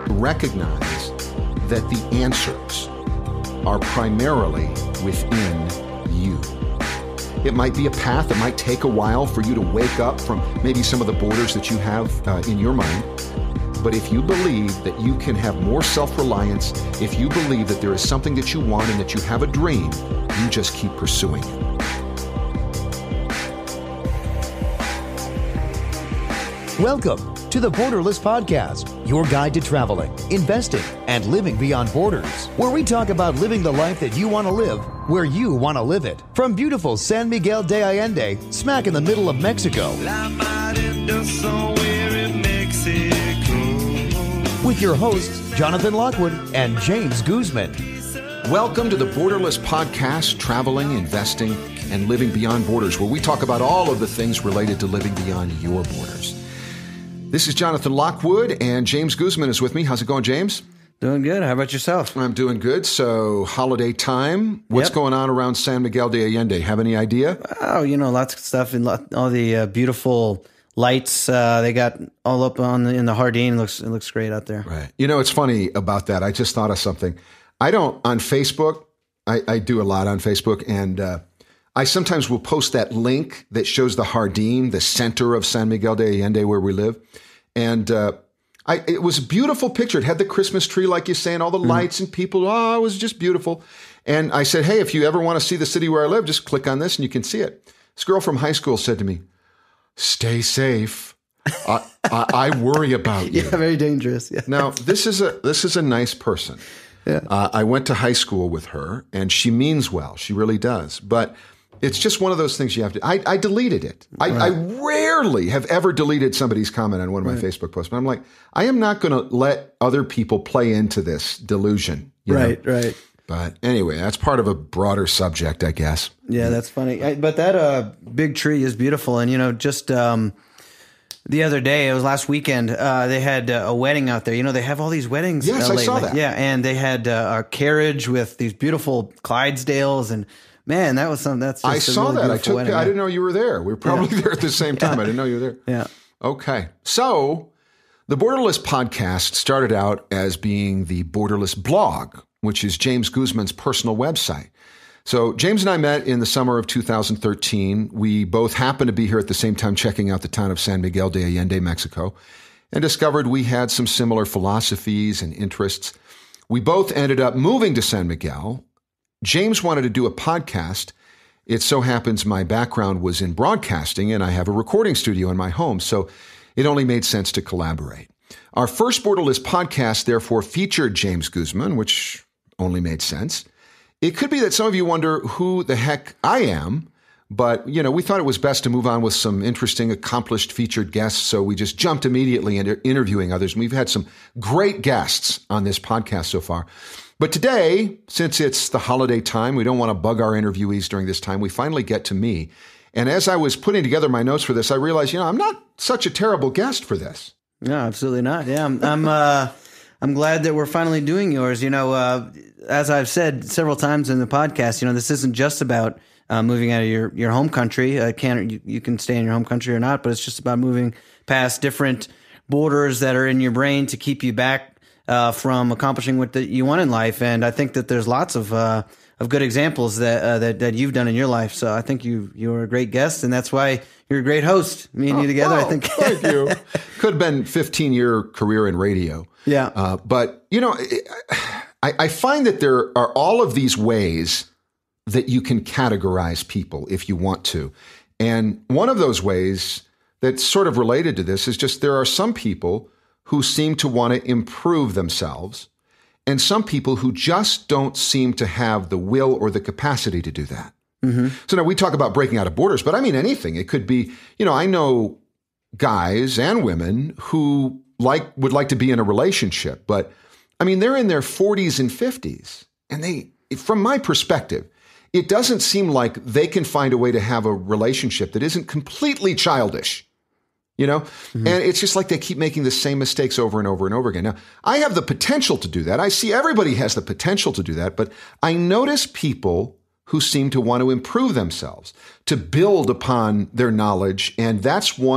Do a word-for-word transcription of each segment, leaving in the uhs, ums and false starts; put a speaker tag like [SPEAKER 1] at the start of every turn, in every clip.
[SPEAKER 1] recognize that the answers are primarily within you. It might be a path. It might take a while for you to wake up from maybe some of the borders that you have uh, in your mind. But if you believe that you can have more self-reliance, if you believe that there is something that you want and that you have a dream, you just keep pursuing it.
[SPEAKER 2] Welcome to the Borderless Podcast, your guide to traveling, investing, and living beyond borders, where we talk about living the life that you want to live, where you want to live it. From beautiful San Miguel de Allende, smack in the middle of Mexico, with your hosts, Jonathan Lockwood and James Guzman.
[SPEAKER 1] Welcome to the Borderless Podcast, traveling, investing, and living beyond borders, where we talk about all of the things related to living beyond your borders. This is Jonathan Lockwood, and James Guzman is with me. How's it going, James?
[SPEAKER 3] Doing good. How about yourself?
[SPEAKER 1] I'm doing good. So, holiday time. What's
[SPEAKER 3] Yep.
[SPEAKER 1] going on around San Miguel de Allende? Have any idea?
[SPEAKER 3] Oh, you know, lots of stuff and lot, all the uh, beautiful lights uh, they got all up on the, in the Jardín. It looks it looks great out there.
[SPEAKER 1] Right. You know, it's funny about that. I just thought of something. I don't, on Facebook, I, I do a lot on Facebook, and uh, I sometimes will post that link that shows the Jardín, the center of San Miguel de Allende where we live. And uh, I, it was a beautiful picture. It had the Christmas tree, like you say, and all the lights and people. Oh, it was just beautiful. And I said, hey, if you ever want to see the city where I live, just click on this and you can see it. This girl from high school said to me, stay safe. I, I, I worry about you.
[SPEAKER 3] Yeah, very dangerous. Yeah.
[SPEAKER 1] Now, this is a this is a nice person.
[SPEAKER 3] Yeah.
[SPEAKER 1] Uh, I went to high school with her, and she means well. She really does. But it's just one of those things you have to. I, I deleted it. I,
[SPEAKER 3] Right.
[SPEAKER 1] I rarely have ever deleted somebody's comment on one of my
[SPEAKER 3] Right.
[SPEAKER 1] Facebook posts. But I'm like, I am not going to let other people play into this delusion. you know?
[SPEAKER 3] Right, right.
[SPEAKER 1] But anyway, that's part of a broader subject, I guess.
[SPEAKER 3] Yeah, that's funny. I, but that uh, big tree is beautiful. And, you know, just um, the other day, it was last weekend, uh, they had uh, a wedding out there. You know, they have all these weddings.
[SPEAKER 1] Yes,
[SPEAKER 3] uh,
[SPEAKER 1] I
[SPEAKER 3] lately.
[SPEAKER 1] saw that.
[SPEAKER 3] Yeah, and they had uh, a carriage with these beautiful Clydesdales. And, man, that was something. That's just
[SPEAKER 1] I
[SPEAKER 3] a
[SPEAKER 1] saw
[SPEAKER 3] really
[SPEAKER 1] that. I
[SPEAKER 3] beautiful
[SPEAKER 1] took.
[SPEAKER 3] wedding.
[SPEAKER 1] I didn't know you were there. We were probably there at the same time. I didn't know you were there.
[SPEAKER 3] Yeah.
[SPEAKER 1] Okay. So the Borderless Podcast started out as being the Borderless blog, which is James Guzman's personal website. So James and I met in the summer of two thousand thirteen. We both happened to be here at the same time checking out the town of San Miguel de Allende, Mexico, and discovered we had some similar philosophies and interests. We both ended up moving to San Miguel. James wanted to do a podcast. It so happens my background was in broadcasting, and I have a recording studio in my home, so it only made sense to collaborate. Our first Borderless podcast, therefore, featured James Guzman, which only made sense. It could be that some of you wonder who the heck I am, but, you know, we thought it was best to move on with some interesting, accomplished featured guests, so we just jumped immediately into interviewing others. And we've had some great guests on this podcast so far. But today, since it's the holiday time, we don't want to bug our interviewees during this time. We finally get to me. And as I was putting together my notes for this, I realized, you know, I'm not such a terrible guest for this.
[SPEAKER 3] No, absolutely not. Yeah, I'm I'm, uh, I'm glad that we're finally doing yours. You know, uh, as I've said several times in the podcast, you know, this isn't just about uh, moving out of your, your home country. Uh, can you, you can stay in your home country or not, but it's just about moving past different borders that are in your brain to keep you back uh, from accomplishing what the, you want in life. And I think that there's lots of uh, of good examples that, uh, that that you've done in your life. So I think you you're a great guest, and that's why you're a great host. Me and
[SPEAKER 1] Oh,
[SPEAKER 3] you together,
[SPEAKER 1] wow,
[SPEAKER 3] I think.
[SPEAKER 1] Thank you. Could have been fifteen year career in radio.
[SPEAKER 3] Yeah.
[SPEAKER 1] Uh, but, you know, I, I find that there are all of these ways that you can categorize people if you want to. And one of those ways that's sort of related to this is just there are some people who seem to want to improve themselves, and some people who just don't seem to have the will or the capacity to do that. Mm-hmm. So now we talk about breaking out of borders, but I mean anything. It could be, you know, I know guys and women who like would like to be in a relationship, but I mean, they're in their forties and fifties, and they, from my perspective, it doesn't seem like they can find a way to have a relationship that isn't completely childish. You know, mm-hmm. and it's just like they keep making the same mistakes over and over and over again. Now, I have the potential to do that. I see everybody has the potential to do that, but I notice people who seem to want to improve themselves, to build upon their knowledge. And that's one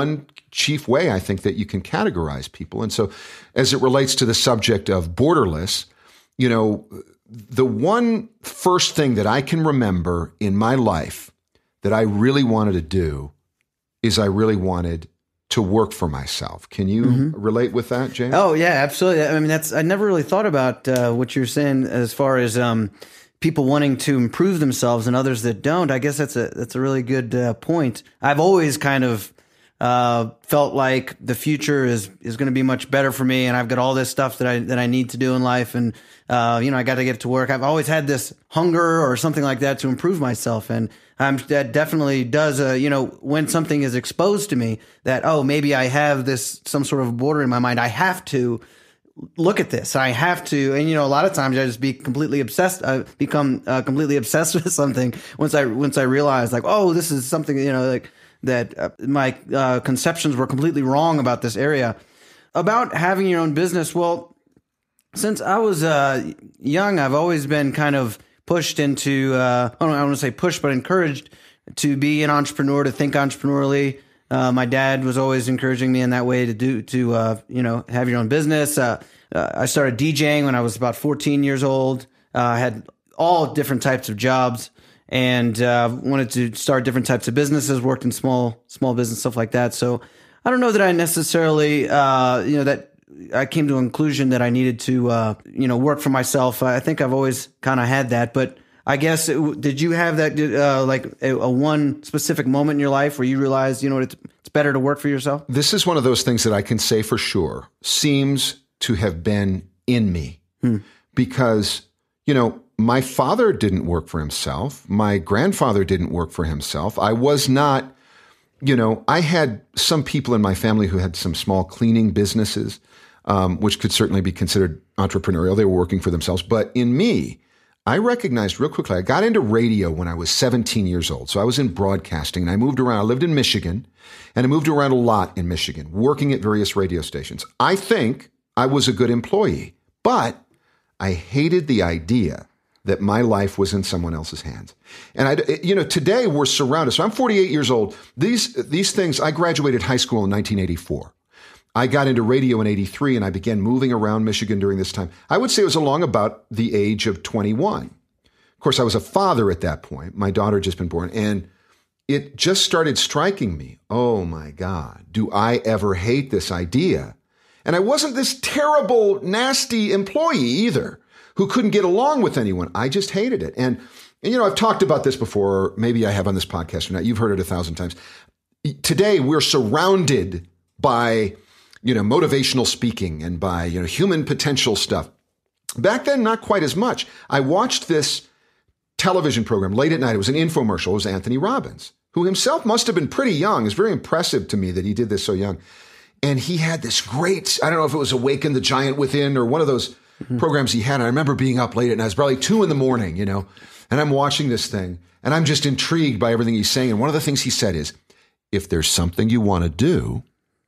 [SPEAKER 1] chief way I think that you can categorize people. And so as it relates to the subject of borderless, you know, the one first thing that I can remember in my life that I really wanted to do is I really wanted to work for myself. Can you mm-hmm. relate with that, James?
[SPEAKER 3] Oh yeah, absolutely. I mean, that's, I never really thought about uh, what you're saying as far as um, people wanting to improve themselves and others that don't. I guess that's a, that's a really good uh, point. I've always kind of uh, felt like the future is, is going to be much better for me. And I've got all this stuff that I, that I need to do in life. And, uh, you know, I got to get to work. I've always had this hunger or something like that to improve myself. And Um, that definitely does, uh, you know, when something is exposed to me that, oh, maybe I have this, some sort of border in my mind, I have to look at this. I have to, and, you know, a lot of times I just be completely obsessed, uh, become uh, completely obsessed with something once I, once I realize like, oh, this is something, you know, like that uh, my uh, conceptions were completely wrong about this area. About having your own business. Well, since I was uh, young, I've always been kind of pushed into, uh, I don't want to say pushed, but encouraged to be an entrepreneur, to think entrepreneurially. Uh, my dad was always encouraging me in that way to do, to, uh, you know, have your own business. Uh, uh, I started DJing when I was about fourteen years old. I uh, had all different types of jobs and uh, wanted to start different types of businesses, worked in small, small business, stuff like that. So I don't know that I necessarily, uh, you know, that I came to a conclusion that I needed to, uh, you know, work for myself. I think I've always kind of had that, but I guess, it, did you have that, uh, like a, a one specific moment in your life where you realized, you know, it's, it's better to work for yourself?
[SPEAKER 1] This is one of those things that I can say for sure seems to have been in me hmm. because, you know, my father didn't work for himself. My grandfather didn't work for himself. I was not, you know, I had some people in my family who had some small cleaning businesses. Um, which could certainly be considered entrepreneurial. They were working for themselves. But in me, I recognized real quickly, I got into radio when I was seventeen years old. So I was in broadcasting and I moved around. I lived in Michigan and I moved around a lot in Michigan, working at various radio stations. I think I was a good employee, but I hated the idea that my life was in someone else's hands. And I, you know, today we're surrounded. So I'm forty-eight years old. These, these things, I graduated high school in nineteen eighty-four. I got into radio in eighty-three and I began moving around Michigan during this time. I would say it was along about the age of twenty-one. Of course, I was a father at that point. My daughter had just been born. And it just started striking me. Oh my God, do I ever hate this idea? And I wasn't this terrible, nasty employee either who couldn't get along with anyone. I just hated it. And, and you know, I've talked about this before, or maybe I have on this podcast or not. You've heard it a thousand times. Today, we're surrounded by, you know, motivational speaking and by, you know, human potential stuff. Back then, not quite as much. I watched this television program late at night. It was an infomercial. It was Anthony Robbins, who himself must have been pretty young. It's very impressive to me that he did this so young. And he had this great, I don't know if it was Awaken the Giant Within or one of those mm-hmm. programs he had. And I remember being up late at night. It was probably two in the morning, you know, and I'm watching this thing and I'm just intrigued by everything he's saying. And one of the things he said is, if there's something you want to do,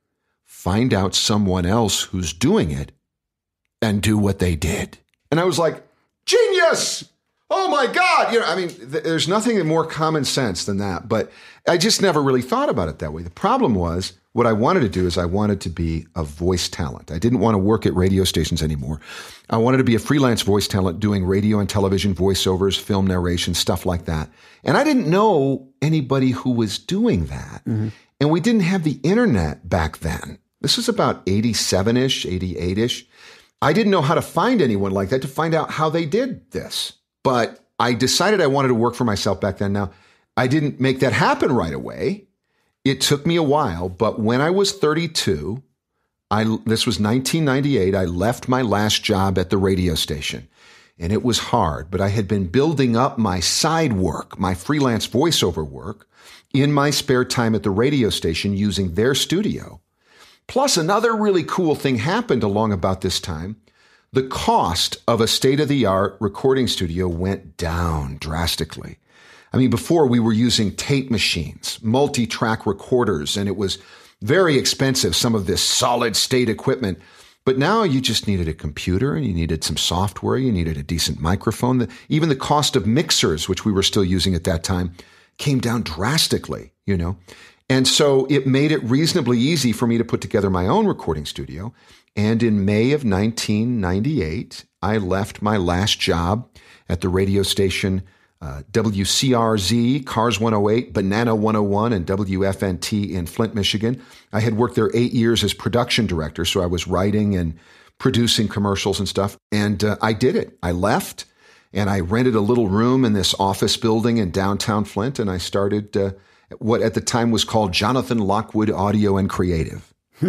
[SPEAKER 1] find out someone else who's doing it and do what they did. And I was like, genius! Oh my God! You know, I mean, th- there's nothing more common sense than that. But I just never really thought about it that way. The problem was, what I wanted to do is I wanted to be a voice talent. I didn't want to work at radio stations anymore. I wanted to be a freelance voice talent doing radio and television voiceovers, film narration, stuff like that. And I didn't know anybody who was doing that. Mm-hmm. And we didn't have the internet back then. This was about eighty-seven-ish, eighty-eight-ish. I didn't know how to find anyone like that to find out how they did this. But I decided I wanted to work for myself back then. Now, I didn't make that happen right away. It took me a while. But when I was thirty-two, I, this was nineteen ninety-eight, I left my last job at the radio station. And it was hard, but I had been building up my side work, my freelance voiceover work, in my spare time at the radio station using their studio. Plus, another really cool thing happened along about this time. The cost of a state-of-the-art recording studio went down drastically. I mean, before we were using tape machines, multi-track recorders, and it was very expensive, some of this solid-state equipment. But now you just needed a computer, and you needed some software, you needed a decent microphone. Even the cost of mixers, which we were still using at that time, came down drastically, you know. And so it made it reasonably easy for me to put together my own recording studio. And in May of nineteen ninety-eight, I left my last job at the radio station uh, W C R Z, Cars one oh eight, Banana one oh one, and W F N T in Flint, Michigan. I had worked there eight years as production director, so I was writing and producing commercials and stuff. And uh, I did it. I left, and I rented a little room in this office building in downtown Flint, and I started uh, what at the time was called Jonathan Lockwood Audio and Creative.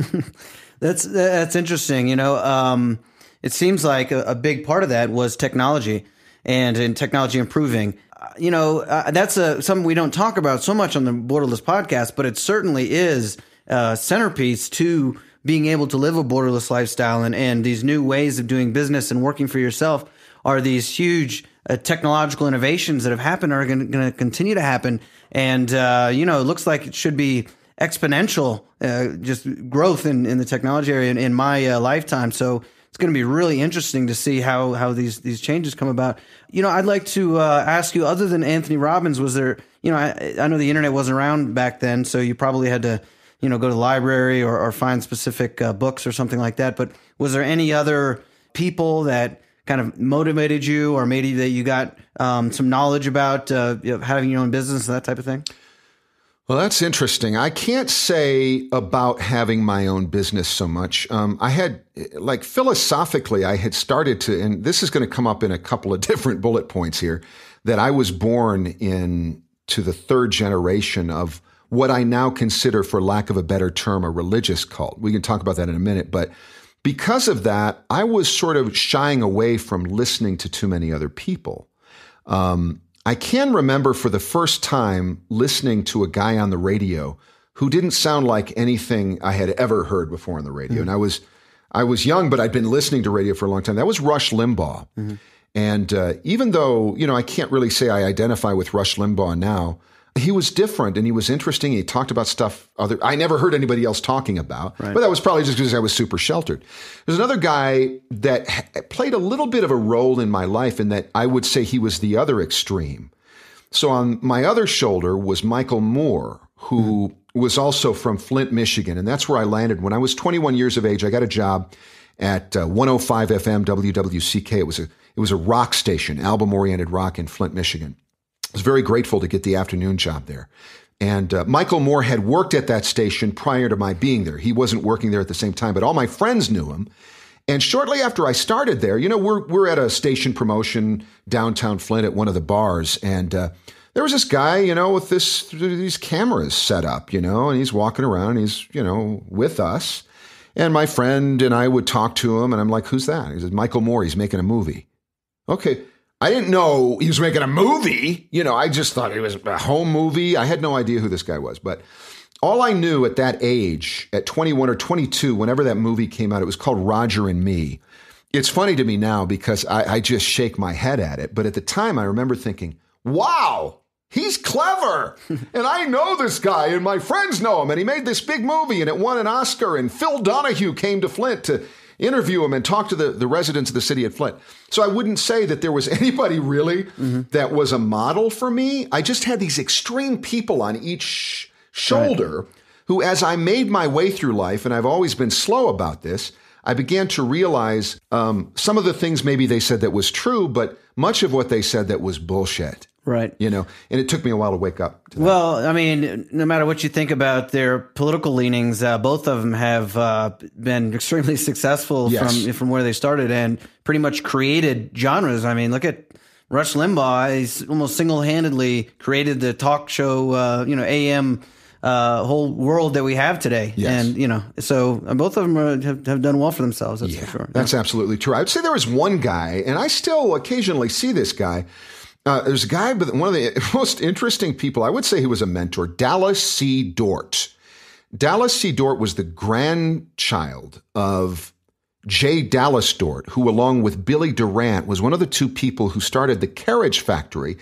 [SPEAKER 3] That's that's interesting. You know, um, it seems like a, a big part of that was technology and, and technology improving. Uh, you know, uh, that's a, something we don't talk about so much on the Borderless podcast, but it certainly is a centerpiece to being able to live a borderless lifestyle. And, and these new ways of doing business and working for yourself are these huge uh, technological innovations that have happened or are going to continue to happen. And, uh, you know, it looks like it should be exponential, uh, just growth in, in the technology area in, in my uh, lifetime. So it's going to be really interesting to see how, how these, these changes come about. You know, I'd like to uh, ask you, other than Anthony Robbins, was there, you know, I, I know the internet wasn't around back then, so you probably had to, you know, go to the library or, or find specific uh, books or something like that. But was there any other people that kind of motivated you, or maybe that you got um, some knowledge about uh, you know, having your own business, that type of thing?
[SPEAKER 1] Well, that's interesting. I can't say about having my own business so much. Um, I had, like, philosophically, I had started to, and this is going to come up in a couple of different bullet points here, that I was born in to the third generation of what I now consider, for lack of a better term, a religious cult. We can talk about that in a minute. But because of that, I was sort of shying away from listening to too many other people. Um, I can remember for the first time listening to a guy on the radio who didn't sound like anything I had ever heard before on the radio. Mm-hmm. And I was, I was young, but I'd been listening to radio for a long time. That was Rush Limbaugh. Mm-hmm. And uh, even though, you know, I can't really say I identify with Rush Limbaugh now, he was different and he was interesting. He talked about stuff other I never heard anybody else talking about, right. But that was probably just because I was super sheltered. There's another guy that played a little bit of a role in my life in that I would say he was the other extreme. So on my other shoulder was Michael Moore, who mm-hmm. was also from Flint, Michigan. And that's where I landed. When I was twenty-one years of age, I got a job at uh, one oh five F M W W C K. It was a, it was a rock station, album-oriented rock in Flint, Michigan. I was very grateful to get the afternoon job there. And uh, Michael Moore had worked at that station prior to my being there. He wasn't working there at the same time, but all my friends knew him. And shortly after I started there, you know, we're we're at a station promotion downtown Flint at one of the bars. And uh, there was this guy, you know, with this these cameras set up, you know, and he's walking around and he's, you know, with us. And my friend and I would talk to him. And I'm like, who's that? He says, Michael Moore, he's making a movie. Okay. I didn't know he was making a movie. You know, I just thought it was a home movie. I had no idea who this guy was. But all I knew at that age, at twenty-one or twenty-two, whenever that movie came out, it was called Roger and Me. It's funny to me now because I, I just shake my head at it. But at the time, I remember thinking, wow, he's clever. And I know this guy and my friends know him. And he made this big movie and it won an Oscar. And Phil Donahue came to Flint to interview him and talk to the, the residents of the city of Flint. So I wouldn't say that there was anybody really mm-hmm. that was a model for me. I just had these extreme people on each shoulder right. who, as I made my way through life, and I've always been slow about this, I began to realize um, some of the things maybe they said that was true, but much of what they said that was bullshit.
[SPEAKER 3] Right.
[SPEAKER 1] You know, and it took me a while to wake up to that.
[SPEAKER 3] Well, I mean, no matter what you think about their political leanings, uh, both of them have uh, been extremely successful yes. from from where they started and pretty much created genres. I mean, look at Rush Limbaugh. He's almost single-handedly created the talk show, uh, you know, A M uh, whole world that we have today.
[SPEAKER 1] Yes.
[SPEAKER 3] And, you know, so both of them are, have, have done well for themselves, that's
[SPEAKER 1] yeah,
[SPEAKER 3] for sure.
[SPEAKER 1] That's
[SPEAKER 3] yeah.
[SPEAKER 1] absolutely true. I would say there was one guy, and I still occasionally see this guy. Uh, there's a guy, but one of the most interesting people, I would say he was a mentor, Dallas C. Dort. Dallas C. Dort was the grandchild of J. Dallas Dort, who, along with Billy Durant, was one of the two people who started the carriage factory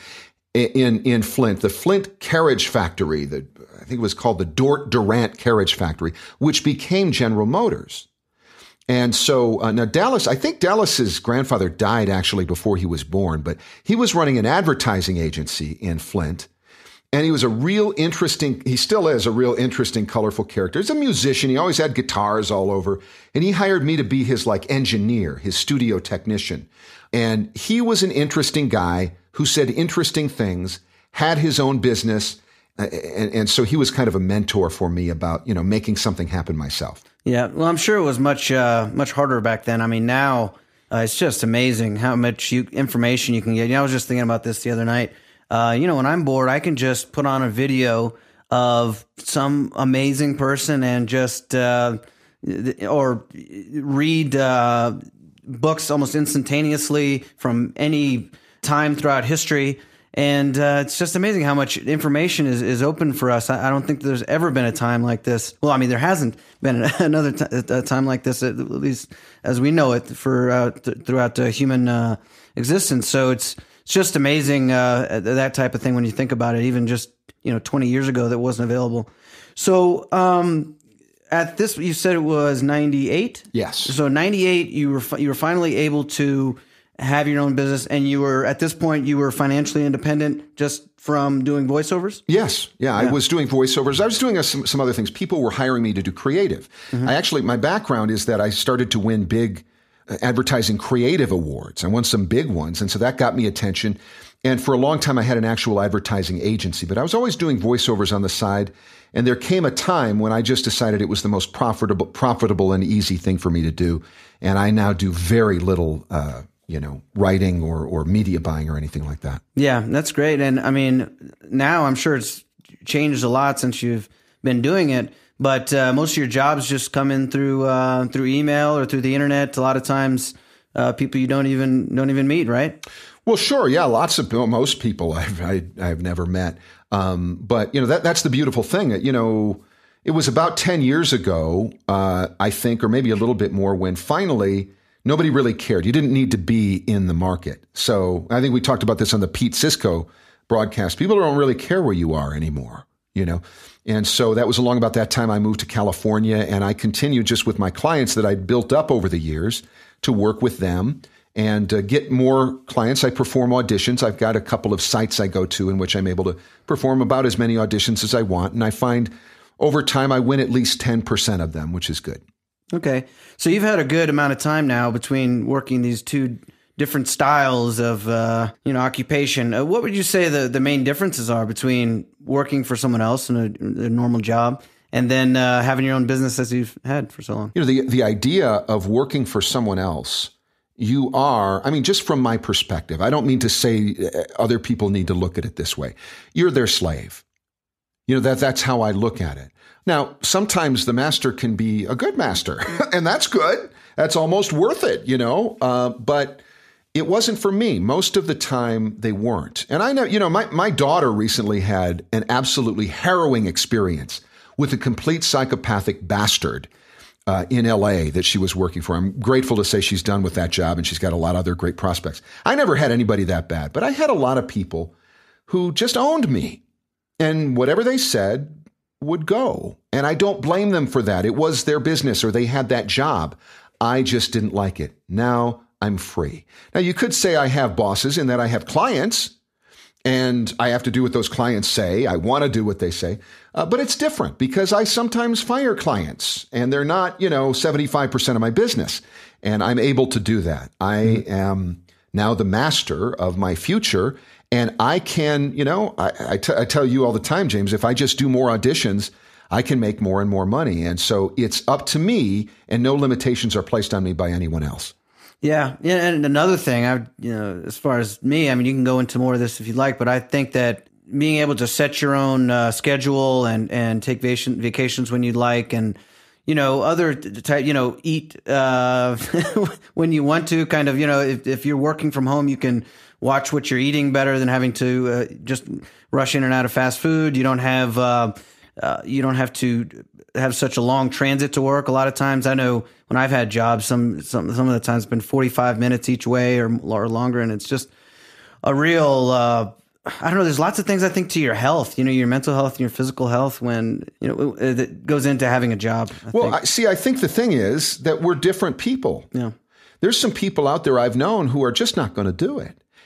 [SPEAKER 1] in, in Flint, the Flint Carriage Factory. The, I think it was called the Dort Durant Carriage Factory, which became General Motors. And so uh, now Dallas, I think Dallas's grandfather died actually before he was born, but he was running an advertising agency in Flint. And he was a real interesting, he still is a real interesting, colorful character. He's a musician. He always had guitars all over. And he hired me to be his like engineer, his studio technician. And he was an interesting guy who said interesting things, had his own business. Uh, and, and so he was kind of a mentor for me about, you know, making something happen myself.
[SPEAKER 3] Yeah. Well, I'm sure it was much, uh, much harder back then. I mean, now uh, it's just amazing how much you, information you can get. You know, I was just thinking about this the other night. Uh, you know, when I'm bored, I can just put on a video of some amazing person and just, uh, or read uh, books almost instantaneously from any time throughout history. And uh, it's just amazing how much information is, is open for us. I, I don't think there's ever been a time like this. Well, I mean, there hasn't been another t- a time like this, at least as we know it, for uh, th- throughout uh, human uh, existence. So it's it's just amazing uh, that type of thing when you think about it. Even just you know twenty years ago, that wasn't available. So um, at this, you said it was ninety-eight.
[SPEAKER 1] Yes.
[SPEAKER 3] So ninety-eight, you were fi- you were finally able to have your own business, and you were at this point you were financially independent just from doing voiceovers?
[SPEAKER 1] Yes. Yeah, yeah. I was doing voiceovers. I was doing uh, some, some other things. People were hiring me to do creative. Mm-hmm. I actually, my background is that I started to win big uh, advertising creative awards. I won some big ones. And so that got me attention. And for a long time, I had an actual advertising agency, but I was always doing voiceovers on the side. And there came a time when I just decided it was the most profitable, profitable and easy thing for me to do. And I now do very little, uh, you know, writing or, or media buying or anything like that.
[SPEAKER 3] Yeah, that's great. And I mean, now I'm sure it's changed a lot since you've been doing it, but uh, most of your jobs just come in through uh, through email or through the internet. A lot of times, uh, people you don't even don't even meet, right?
[SPEAKER 1] Well, sure. Yeah. Lots of, well, most people I've, I, I've never met. Um, but you know, that, that's the beautiful thing. You know, it was about ten years ago, uh, I think, or maybe a little bit more, when finally nobody really cared. You didn't need to be in the market. So I think we talked about this on the Pete Cisco broadcast. People don't really care where you are anymore, you know? And so that was along about that time I moved to California, and I continued just with my clients that I'd built up over the years to work with them and uh, get more clients. I perform auditions. I've got a couple of sites I go to in which I'm able to perform about as many auditions as I want. And I find over time I win at least ten percent of them, which is good.
[SPEAKER 3] Okay. So you've had a good amount of time now between working these two different styles of, uh, you know, occupation. Uh, what would you say the, the main differences are between working for someone else in a, a normal job and then uh, having your own business as you've had for so long?
[SPEAKER 1] You know, the, the idea of working for someone else, you are, I mean, just from my perspective, I don't mean to say other people need to look at it this way. You're their slave. You know, that that's how I look at it. Now, sometimes the master can be a good master, and that's good. That's almost worth it, you know, uh, but it wasn't for me. Most of the time they weren't. And I know, you know, my, my daughter recently had an absolutely harrowing experience with a complete psychopathic bastard uh, in L A that she was working for. I'm grateful to say she's done with that job, and she's got a lot of other great prospects. I never had anybody that bad, but I had a lot of people who just owned me, and whatever they said would go. And I don't blame them for that. It was their business, or they had that job. I just didn't like it. Now I'm free. Now you could say I have bosses in that I have clients and I have to do what those clients say. I want to do what they say. Uh, but it's different because I sometimes fire clients and they're not, you know, seventy-five percent of my business. And I'm able to do that. I mm-hmm. am now the master of my future. And I can, you know, I, I, t- I tell you all the time, James, if I just do more auditions, I can make more and more money. And so it's up to me, and no limitations are placed on me by anyone else.
[SPEAKER 3] Yeah. Yeah. And another thing, I, you know, as far as me, I mean, you can go into more of this if you'd like, but I think that being able to set your own uh, schedule and, and take vacation, vacations when you'd like, and, you know, other type, you know, eat uh, when you want to, kind of, you know, if, if you're working from home, you can watch what you're eating better than having to uh, just rush in and out of fast food. You don't have, uh, uh, you don't have to have such a long transit to work. A lot of times, I know when I've had jobs, some some some of the times it's been forty-five minutes each way or or longer, and it's just a real. Uh, I don't know. There's lots of things I think to your health, you know, your mental health and your physical health when, you know, that goes into having a job. I
[SPEAKER 1] well, I, see, I think the thing is that we're different people.
[SPEAKER 3] Yeah.
[SPEAKER 1] There's some people out there I've known who are just not going to do it.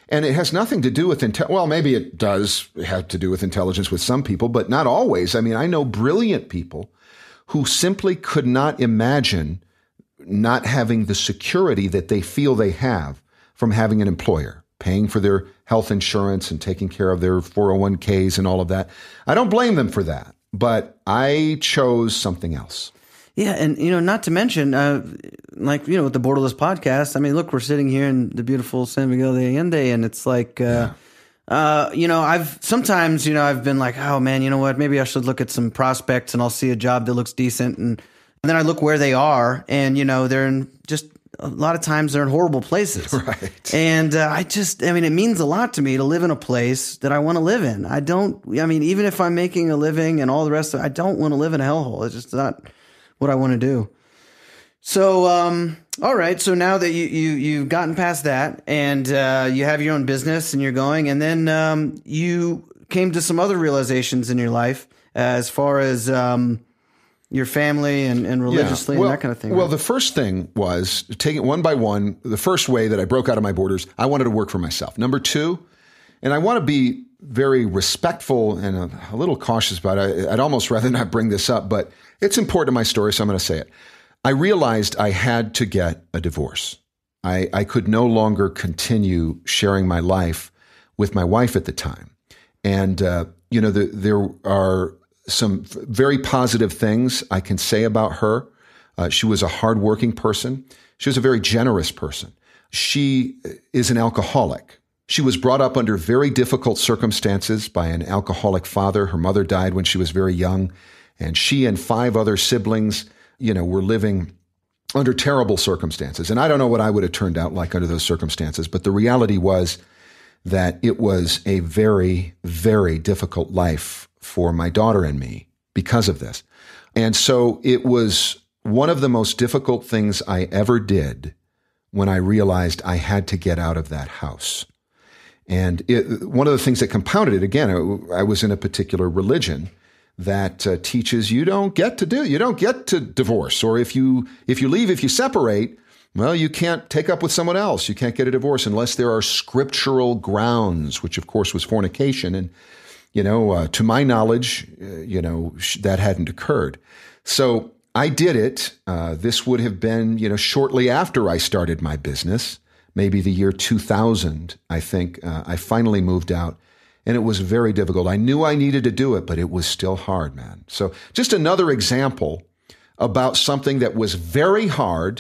[SPEAKER 1] And it has nothing to do with, inte- well, maybe it does have to do with intelligence with some people, but not always. I mean, I know brilliant people who simply could not imagine not having the security that they feel they have from having an employer, paying for their health insurance and taking care of their four oh one k's and all of that. I don't blame them for that, but I chose something else.
[SPEAKER 3] Yeah, and, you know, not to mention, uh, like, you know, with the Borderless Podcast, I mean, look, we're sitting here in the beautiful San Miguel de Allende, and it's like, uh, yeah. uh, you know, I've sometimes, you know, I've been like, oh, man, you know what, maybe I should look at some prospects, and I'll see a job that looks decent, and, and then I look where they are, and, you know, they're in just, a lot of times they're in horrible places.
[SPEAKER 1] Right.
[SPEAKER 3] And uh, I just, I mean, it means a lot to me to live in a place that I want to live in. I don't, I mean, even if I'm making a living and all the rest of it, I don't want to live in a hellhole. It's just not what I want to do. So, um, all right. So now that you, you, you've gotten past that and, uh, you have your own business and you're going, and then, um, you came to some other realizations in your life as far as, um, your family and, and religiously yeah. well, and that kind of thing.
[SPEAKER 1] Well,
[SPEAKER 3] right?
[SPEAKER 1] The first thing was taking it one by one. The first way that I broke out of my borders, I wanted to work for myself. Number two, and I want to be very respectful and a, a little cautious about it. I'd almost rather not bring this up, but it's important to my story, so I'm going to say it. I realized I had to get a divorce. I, I could no longer continue sharing my life with my wife at the time. And, uh, you know, the, there are some very positive things I can say about her. Uh, she was a hardworking person. She was a very generous person. She is an alcoholic. She was brought up under very difficult circumstances by an alcoholic father. Her mother died when she was very young, and she and five other siblings, you know, were living under terrible circumstances. And I don't know what I would have turned out like under those circumstances, but the reality was that it was a very, very difficult life for my daughter and me because of this. And so it was one of the most difficult things I ever did when I realized I had to get out of that house. And it, one of the things that compounded it, again, I was in a particular religion that uh, teaches you don't get to do, you don't get to divorce. Or if you if you leave, if you separate, well, you can't take up with someone else. You can't get a divorce unless there are scriptural grounds, which of course was fornication. And, you know, uh, to my knowledge, uh, you know, sh- that hadn't occurred. So I did it. Uh, this would have been, you know, shortly after I started my business. Maybe the year two thousand, I think, uh, I finally moved out, and it was very difficult. I knew I needed to do it, but it was still hard, man. So just another example about something that was very hard.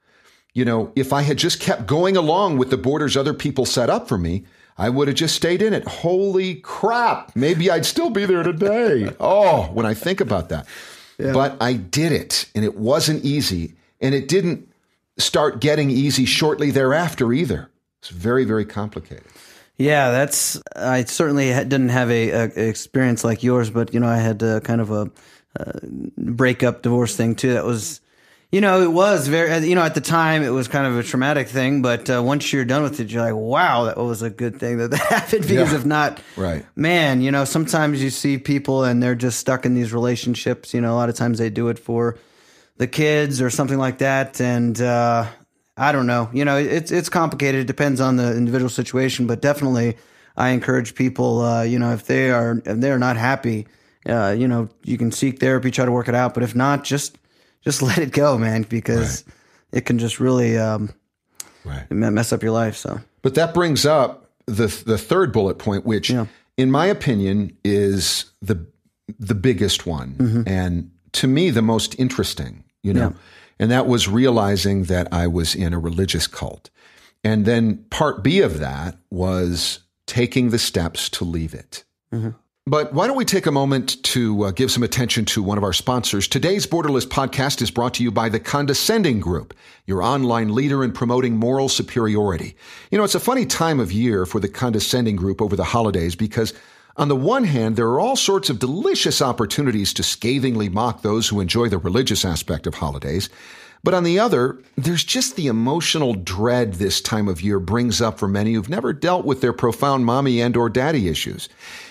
[SPEAKER 1] You know, if I had just kept going along with the borders other people set up for me, I would have just stayed in it. Holy crap. Maybe I'd still be there today. Oh, when I think about that. Yeah. But I did it, and it wasn't easy, and it didn't start getting easy shortly thereafter either. It's very, very complicated.
[SPEAKER 3] Yeah, that's, I certainly didn't have a, a experience like yours, but, you know, I had a kind of a, a breakup divorce thing too. That was, you know, it was very, you know, at the time it was kind of a traumatic thing, but uh, once you're done with it, you're like, wow, that was a good thing that that happened, because yeah. if not,
[SPEAKER 1] right.
[SPEAKER 3] man, you know, sometimes you see people and they're just stuck in these relationships. You know, a lot of times they do it for the kids or something like that. And, uh, I don't know, you know, it's, it's complicated. It depends on the individual situation, but definitely I encourage people, uh, you know, if they are, if they're not happy, uh, you know, you can seek therapy, try to work it out, but if not, just, just let it go, man, because right. it can just really, um,
[SPEAKER 1] right.
[SPEAKER 3] mess up your life. So,
[SPEAKER 1] but that brings up the, the third bullet point, which yeah. in my opinion is the, the biggest one. Mm-hmm. And to me, the most interesting. You know, yeah. and that was realizing that I was in a religious cult. And then part B of that was taking the steps to leave it. Mm-hmm. But why don't we take a moment to uh, give some attention to one of our sponsors. Today's Borderless Podcast is brought to you by the Condescending Group, your online leader in promoting moral superiority. You know, it's a funny time of year for the Condescending Group over the holidays because on the one hand, there are all sorts of delicious opportunities to scathingly mock those who enjoy the religious aspect of holidays. But on the other, there's just the emotional dread this time of year brings up for many who've never dealt with their profound mommy and or daddy issues.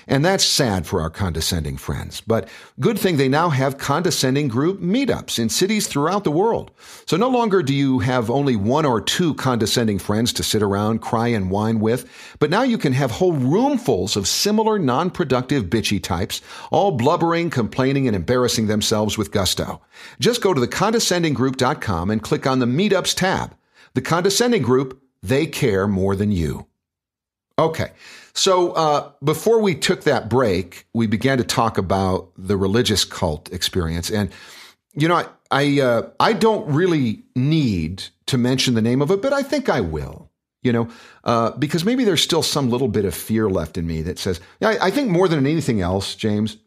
[SPEAKER 1] And that's sad for our condescending friends. But good thing they now have condescending group meetups in cities throughout the world. So no longer do you have only one or two condescending friends to sit around, cry, and whine with, but now you can have whole roomfuls of similar non-productive bitchy types, all blubbering, complaining, and embarrassing themselves with gusto. Just go to the condescending group dot com and click on the Meetups tab. The Condescending Group, they care more than you. Okay, so uh, before we took that break, we began to talk about the religious cult experience. And, you know, I I, uh, I don't really need to mention the name of it, but I think I will, you know, uh, because maybe there's still some little bit of fear left in me that says, I, I think more than anything else, James,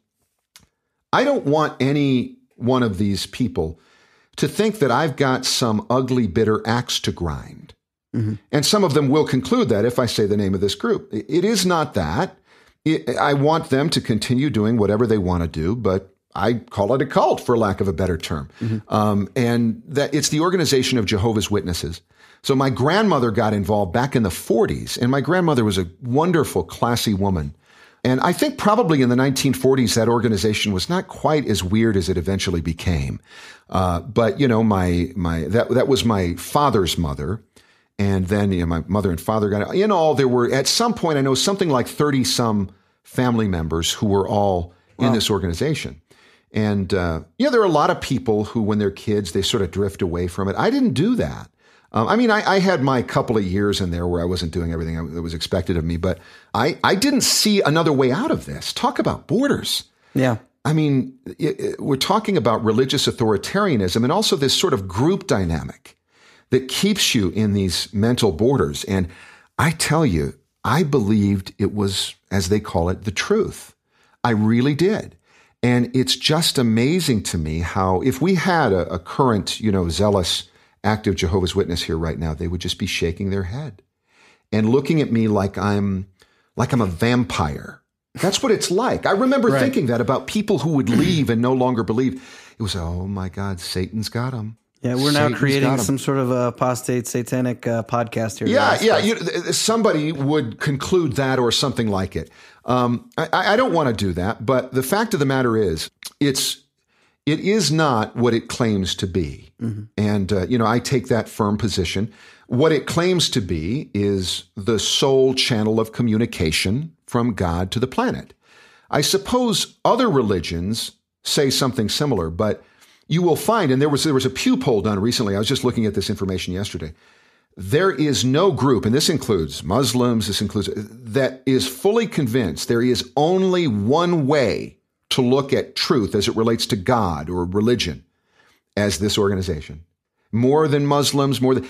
[SPEAKER 1] I don't want any one of these people to think that I've got some ugly, bitter axe to grind. Mm-hmm. And some of them will conclude that if I say the name of this group. It is not that. It, I want them to continue doing whatever they want to do, but I call it a cult, for lack of a better term. Mm-hmm. Um, and that it's the Organization of Jehovah's Witnesses. So my grandmother got involved back in the forties, and my grandmother was a wonderful, classy woman. And I think probably in the nineteen forties, that organization was not quite as weird as it eventually became. Uh, but, you know, my my that that was my father's mother. And then, you know, my mother and father got, in all, there were, at some point, I know something like thirty some family members who were all wow. in this organization. And, uh, you know, there are a lot of people who, when they're kids, they sort of drift away from it. I didn't do that. Um, I mean, I, I had my couple of years in there where I wasn't doing everything that was expected of me, but I, I didn't see another way out of this. Talk about borders.
[SPEAKER 3] Yeah.
[SPEAKER 1] I mean, it, it, we're talking about religious authoritarianism and also this sort of group dynamic that keeps you in these mental borders. And I tell you, I believed it was, as they call it, the truth. I really did. And it's just amazing to me how if we had a, a current, you know, zealous, active Jehovah's Witness here right now, they would just be shaking their head and looking at me like I'm, like I'm a vampire. That's what it's like. I remember right. thinking that about people who would leave and no longer believe. It was, oh my God, Satan's got them.
[SPEAKER 3] Yeah, we're now Satan's creating some sort of a apostate satanic uh, podcast here.
[SPEAKER 1] Yeah, yeah. You, somebody would conclude that or something like it. Um, I, I don't want to do that, but the fact of the matter is, it's it is not what it claims to be, mm-hmm. and uh, you know, I take that firm position. What it claims to be is the sole channel of communication from God to the planet. I suppose other religions say something similar, but you will find, and there was there was a Pew poll done recently. I was just looking at this information yesterday. There is no group, and this includes Muslims, this includes, that is fully convinced there is only one way to look at truth as it relates to God or religion as this organization. More than Muslims, more than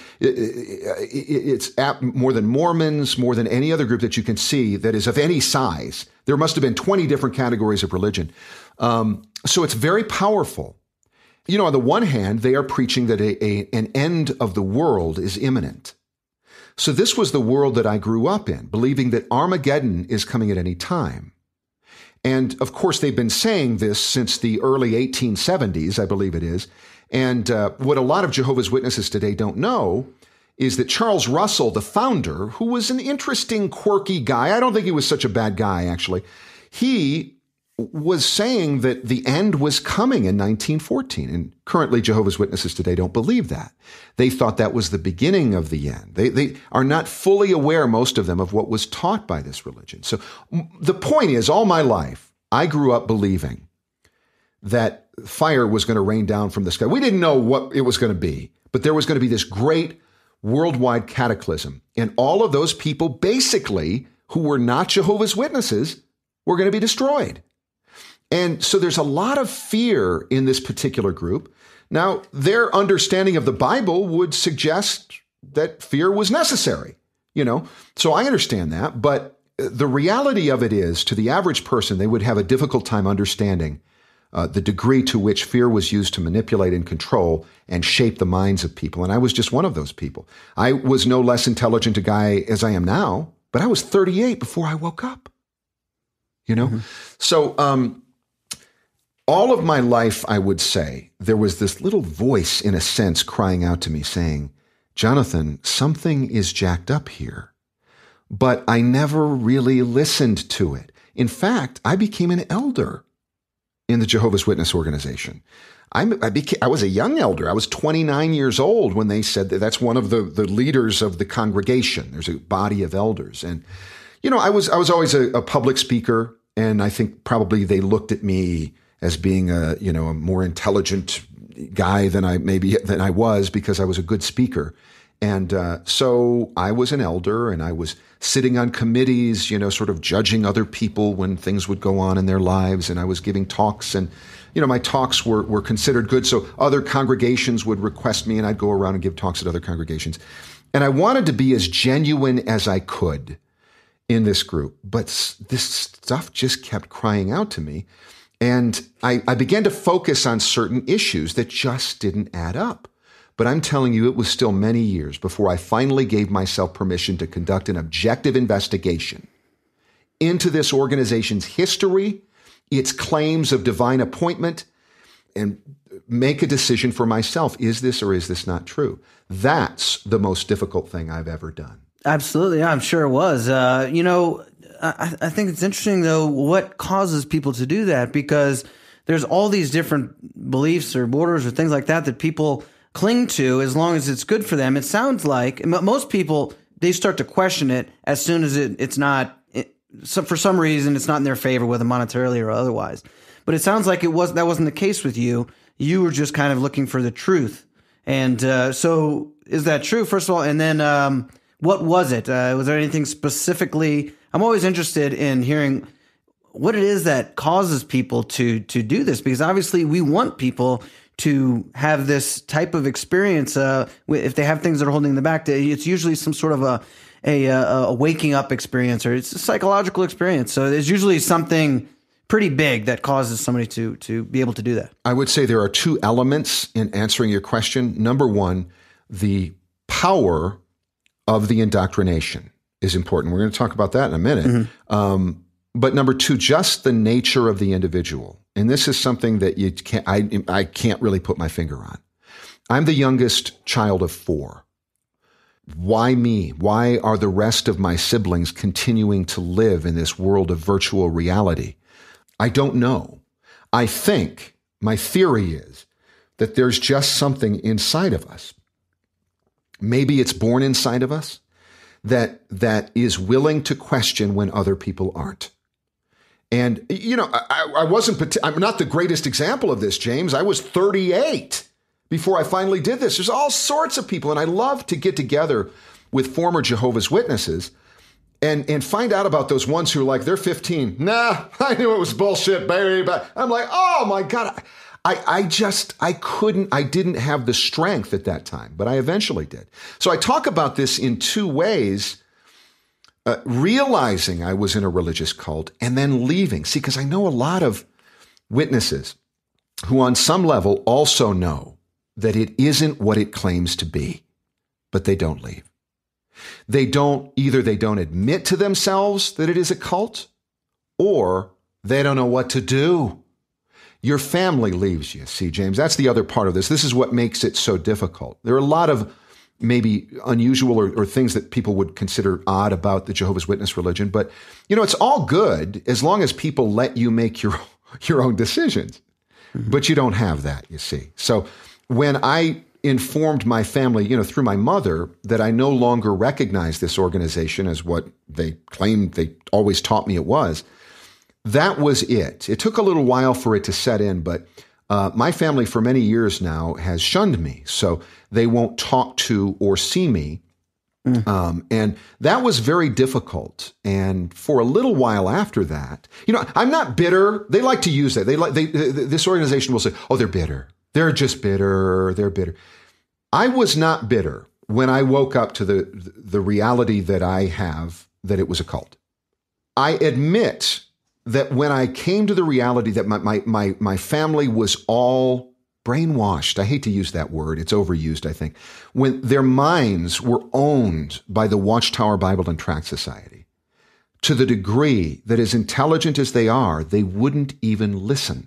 [SPEAKER 1] it's more than Mormons, more than any other group that you can see that is of any size. There must have been twenty different categories of religion. Um, so it's very powerful. You know, on the one hand, they are preaching that a, a, an end of the world is imminent. So this was the world that I grew up in, believing that Armageddon is coming at any time. And of course, they've been saying this since the early eighteen seventies, I believe it is. And uh, what a lot of Jehovah's Witnesses today don't know is that Charles Russell, the founder, who was an interesting, quirky guy, I don't think he was such a bad guy, actually, he was saying that the end was coming in nineteen fourteen. And currently Jehovah's Witnesses today don't believe that. They thought that was the beginning of the end. They, they are not fully aware, most of them, of what was taught by this religion. So the point is, all my life, I grew up believing that fire was going to rain down from the sky. We didn't know what it was going to be, but there was going to be this great worldwide cataclysm. And all of those people, basically, who were not Jehovah's Witnesses, were going to be destroyed. And so there's a lot of fear in this particular group. Now, their understanding of the Bible would suggest that fear was necessary, you know, so I understand that. But the reality of it is, to the average person, they would have a difficult time understanding uh, the degree to which fear was used to manipulate and control and shape the minds of people. And I was just one of those people. I was no less intelligent a guy as I am now, but I was thirty-eight before I woke up, you know? Mm-hmm. So, um, all of my life, I would say, there was this little voice, in a sense, crying out to me saying, Jonathan, something is jacked up here. But I never really listened to it. In fact, I became an elder in the Jehovah's Witness organization. I'm, I, became, I was a young elder. I was twenty-nine years old when they said that that's one of the, the leaders of the congregation. There's a body of elders. And, you know, I was I was always a, a public speaker, and I think probably they looked at me as being a, you know, a more intelligent guy than I maybe than I was because I was a good speaker. And uh, so I was an elder, and I was sitting on committees, you know, sort of judging other people when things would go on in their lives. And I was giving talks, and, you know, my talks were, were considered good. So other congregations would request me, and I'd go around and give talks at other congregations. And I wanted to be as genuine as I could in this group. But this stuff just kept crying out to me. And I, I began to focus on certain issues that just didn't add up. But I'm telling you, it was still many years before I finally gave myself permission to conduct an objective investigation into this organization's history, its claims of divine appointment, and make a decision for myself. Is this or is this not true? That's the most difficult thing I've ever done.
[SPEAKER 3] Absolutely. Yeah, I'm sure it was. Uh, you know, I, I think it's interesting, though, what causes people to do that, because there's all these different beliefs or borders or things like that that people cling to as long as it's good for them. It sounds like most people, they start to question it as soon as it, it's not, it, so for some reason, it's not in their favor, whether monetarily or otherwise. But it sounds like it was that wasn't the case with you. You were just kind of looking for the truth. And uh, so is that true, first of all? And then um, what was it? Uh, was there anything specifically? I'm always interested in hearing what it is that causes people to to do this, because obviously we want people to have this type of experience. Uh, if they have things that are holding them back, it's usually some sort of a, a, a waking up experience, or it's a psychological experience. So there's usually something pretty big that causes somebody to to be able to do that. I
[SPEAKER 1] would say there are two elements in answering your question. Number one, the power of the indoctrination is important. We're going to talk about that in a minute. Mm-hmm. Um, but number two, just the nature of the individual. And this is something that you can't, I, I can't really put my finger on. I'm the youngest child of four. Why me? Why are the rest of my siblings continuing to live in this world of virtual reality? I don't know. I think my theory is that there's just something inside of us. Maybe it's born inside of us that that is willing to question when other people aren't. And, you know, I, I wasn't, I'm not the greatest example of this, James. I was thirty-eight before I finally did this. There's all sorts of people, and I love to get together with former Jehovah's Witnesses and, and find out about those ones who are like, they're fifteen. Nah, I knew it was bullshit, baby. But I'm like, oh my God. I, I just, I couldn't, I didn't have the strength at that time, but I eventually did. So I talk about this in two ways. Uh, realizing I was in a religious cult and then leaving. See, because I know a lot of witnesses who on some level also know that it isn't what it claims to be, but they don't leave. They don't, either they don't admit to themselves that it is a cult, or they don't know what to do. Your family leaves you. See, James, that's the other part of this. This is what makes it so difficult. There are a lot of maybe unusual or, or things that people would consider odd about the Jehovah's Witness religion. But, you know, it's all good as long as people let you make your, your own decisions. Mm-hmm. But you don't have that, you see. So when I informed my family, you know, through my mother, that I no longer recognize this organization as what they claimed they always taught me it was, that was it. It took a little while for it to set in, but Uh, my family for many years now has shunned me, so they won't talk to or see me. Mm. Um, and that was very difficult. And for a little while after that, you know, I'm not bitter. They like to use that. They like they, this organization will say, "Oh, they're bitter. They're just bitter. They're bitter." I was not bitter when I woke up to the the reality that I have that it was a cult. I admit that when I came to the reality that my, my, my, my family was all brainwashed, I hate to use that word, it's overused, I think, when their minds were owned by the Watchtower Bible and Tract Society, to the degree that as intelligent as they are, they wouldn't even listen.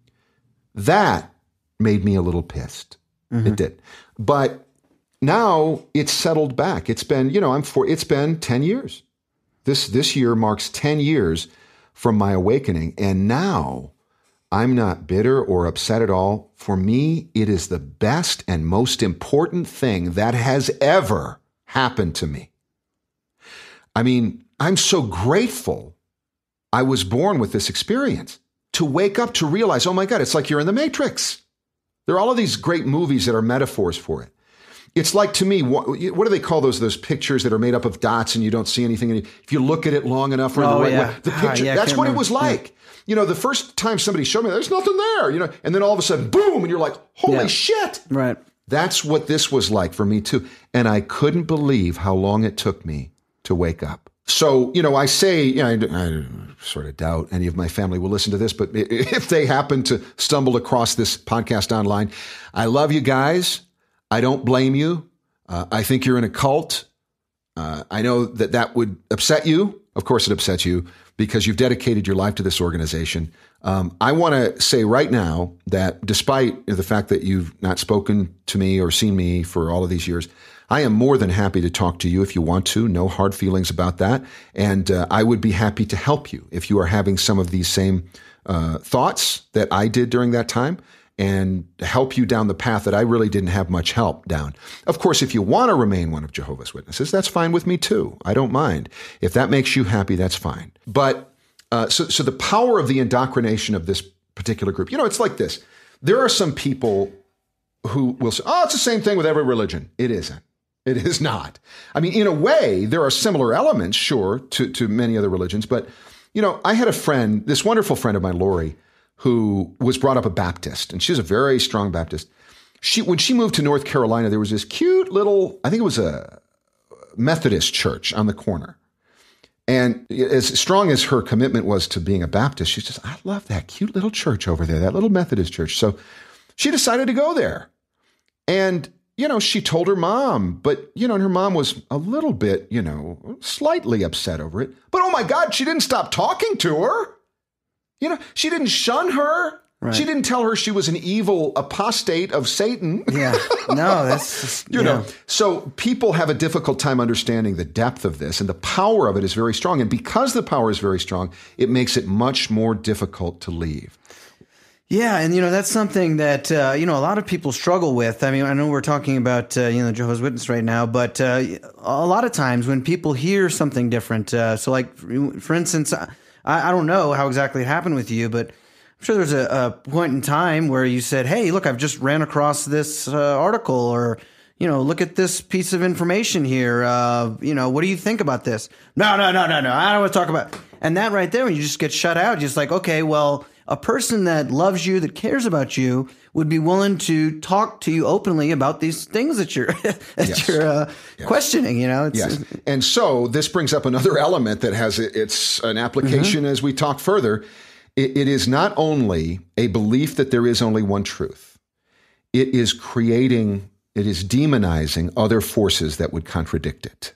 [SPEAKER 1] That made me a little pissed. Mm-hmm. It did. But now it's settled back. It's been, you know, I'm for, it's been ten years. This, this year marks ten years from my awakening. And now I'm not bitter or upset at all. For me, it is the best and most important thing that has ever happened to me. I mean, I'm so grateful I was born with this experience, to wake up, to realize, oh my God, it's like you're in the Matrix. There are all of these great movies that are metaphors for it. It's like, to me, what, what do they call those those pictures that are made up of dots and you don't see anything? And if you look at it long enough, or in
[SPEAKER 3] oh,
[SPEAKER 1] the right
[SPEAKER 3] yeah.
[SPEAKER 1] way, the picture,
[SPEAKER 3] ah, yeah,
[SPEAKER 1] that's what
[SPEAKER 3] remember.
[SPEAKER 1] it was like. Yeah. You know, the first time somebody showed me, there's nothing there, you know, and then all of a sudden, boom, and you're like, holy
[SPEAKER 3] yeah.
[SPEAKER 1] shit.
[SPEAKER 3] Right.
[SPEAKER 1] That's what this was like for me too. And I couldn't believe how long it took me to wake up. So, you know, I say, you know, I, I sort of doubt any of my family will listen to this, but if they happen to stumble across this podcast online, I love you guys. I don't blame you. Uh, I think you're in a cult. Uh, I know that that would upset you. Of course it upsets you because you've dedicated your life to this organization. Um, I want to say right now that despite the fact that you've not spoken to me or seen me for all of these years, I am more than happy to talk to you if you want to. No hard feelings about that. And uh, I would be happy to help you if you are having some of these same uh, thoughts that I did during that time, and help you down the path that I really didn't have much help down. Of course, if you want to remain one of Jehovah's Witnesses, that's fine with me too. I don't mind. If that makes you happy, that's fine. But uh, so, so the power of the indoctrination of this particular group, you know, it's like this. There are some people who will say, oh, it's the same thing with every religion. It isn't. It is not. I mean, in a way, there are similar elements, sure, to, to many other religions. But, you know, I had a friend, this wonderful friend of mine, Lori, who was brought up a Baptist, and she's a very strong Baptist. She, when she moved to North Carolina, there was this cute little, I think it was a Methodist church on the corner. And as strong as her commitment was to being a Baptist, she's just, I love that cute little church over there, that little Methodist church. So she decided to go there. And, you know, she told her mom, but, you know, and her mom was a little bit, you know, slightly upset over it. But, oh my God, she didn't stop talking to her. You know, she didn't shun her. Right. She didn't tell her she was an evil apostate of Satan.
[SPEAKER 3] Yeah. No, that's just,
[SPEAKER 1] you
[SPEAKER 3] yeah.
[SPEAKER 1] know. So people have a difficult time understanding the depth of this, and the power of it is very strong. And because the power is very strong, it makes it much more difficult to leave.
[SPEAKER 3] Yeah, and you know that's something that uh, you know a lot of people struggle with. I mean, I know we're talking about uh, you know Jehovah's Witness right now, but uh, a lot of times when people hear something different, uh, so like for instance, I, I don't know how exactly it happened with you, but I'm sure there's a, a point in time where you said, "Hey, look, I've just ran across this uh, article," or you know, look at this piece of information here. Uh, you know, what do you think about this? No, no, no, no, no. I don't want to talk about it. And that right there, when you just get shut out, just like, okay, well. A person that loves you, that cares about you, would be willing to talk to you openly about these things that you're that
[SPEAKER 1] yes.
[SPEAKER 3] you're uh, yes. questioning. You know, it's,
[SPEAKER 1] yes. And so this brings up another element that has it's an application mm-hmm. as we talk further. It, it is not only a belief that there is only one truth. It is creating, it is demonizing other forces that would contradict it.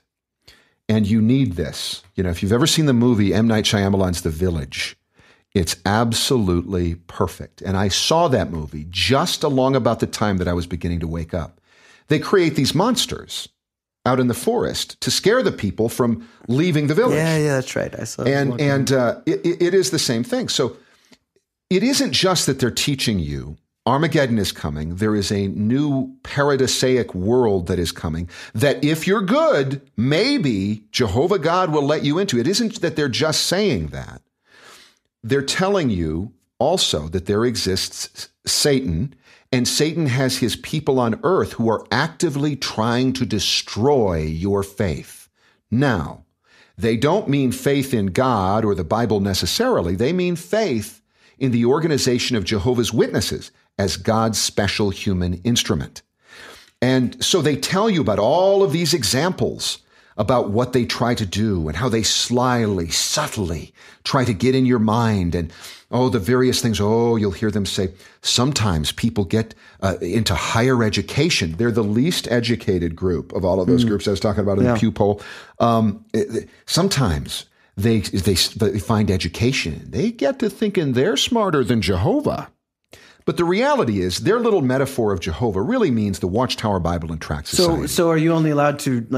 [SPEAKER 1] And you need this. You know, if you've ever seen the movie M. Night Shyamalan's The Village. It's absolutely perfect. And I saw that movie just along about the time that I was beginning to wake up. They create these monsters out in the forest to scare the people from leaving the village.
[SPEAKER 3] Yeah, yeah, that's right. I saw
[SPEAKER 1] And, and uh, it, it is the same thing. So it isn't just that they're teaching you Armageddon is coming. There is a new paradisaic world that is coming that if you're good, maybe Jehovah God will let you into. It isn't that they're just saying that. They're telling you also that there exists Satan, and Satan has his people on earth who are actively trying to destroy your faith. Now, they don't mean faith in God or the Bible necessarily. They mean faith in the organization of Jehovah's Witnesses as God's special human instrument. And so they tell you about all of these examples about what they try to do and how they slyly, subtly try to get in your mind. And, oh, the various things. Oh, you'll hear them say, sometimes people get uh, into higher education. They're the least educated group of all of those mm. groups I was talking about in yeah. the Pew poll. Um, it, sometimes they, they, they find education. They get to thinking they're smarter than Jehovah. But the reality is their little metaphor of Jehovah really means the Watchtower Bible and Tract Society.
[SPEAKER 3] So, so are you only allowed to, like,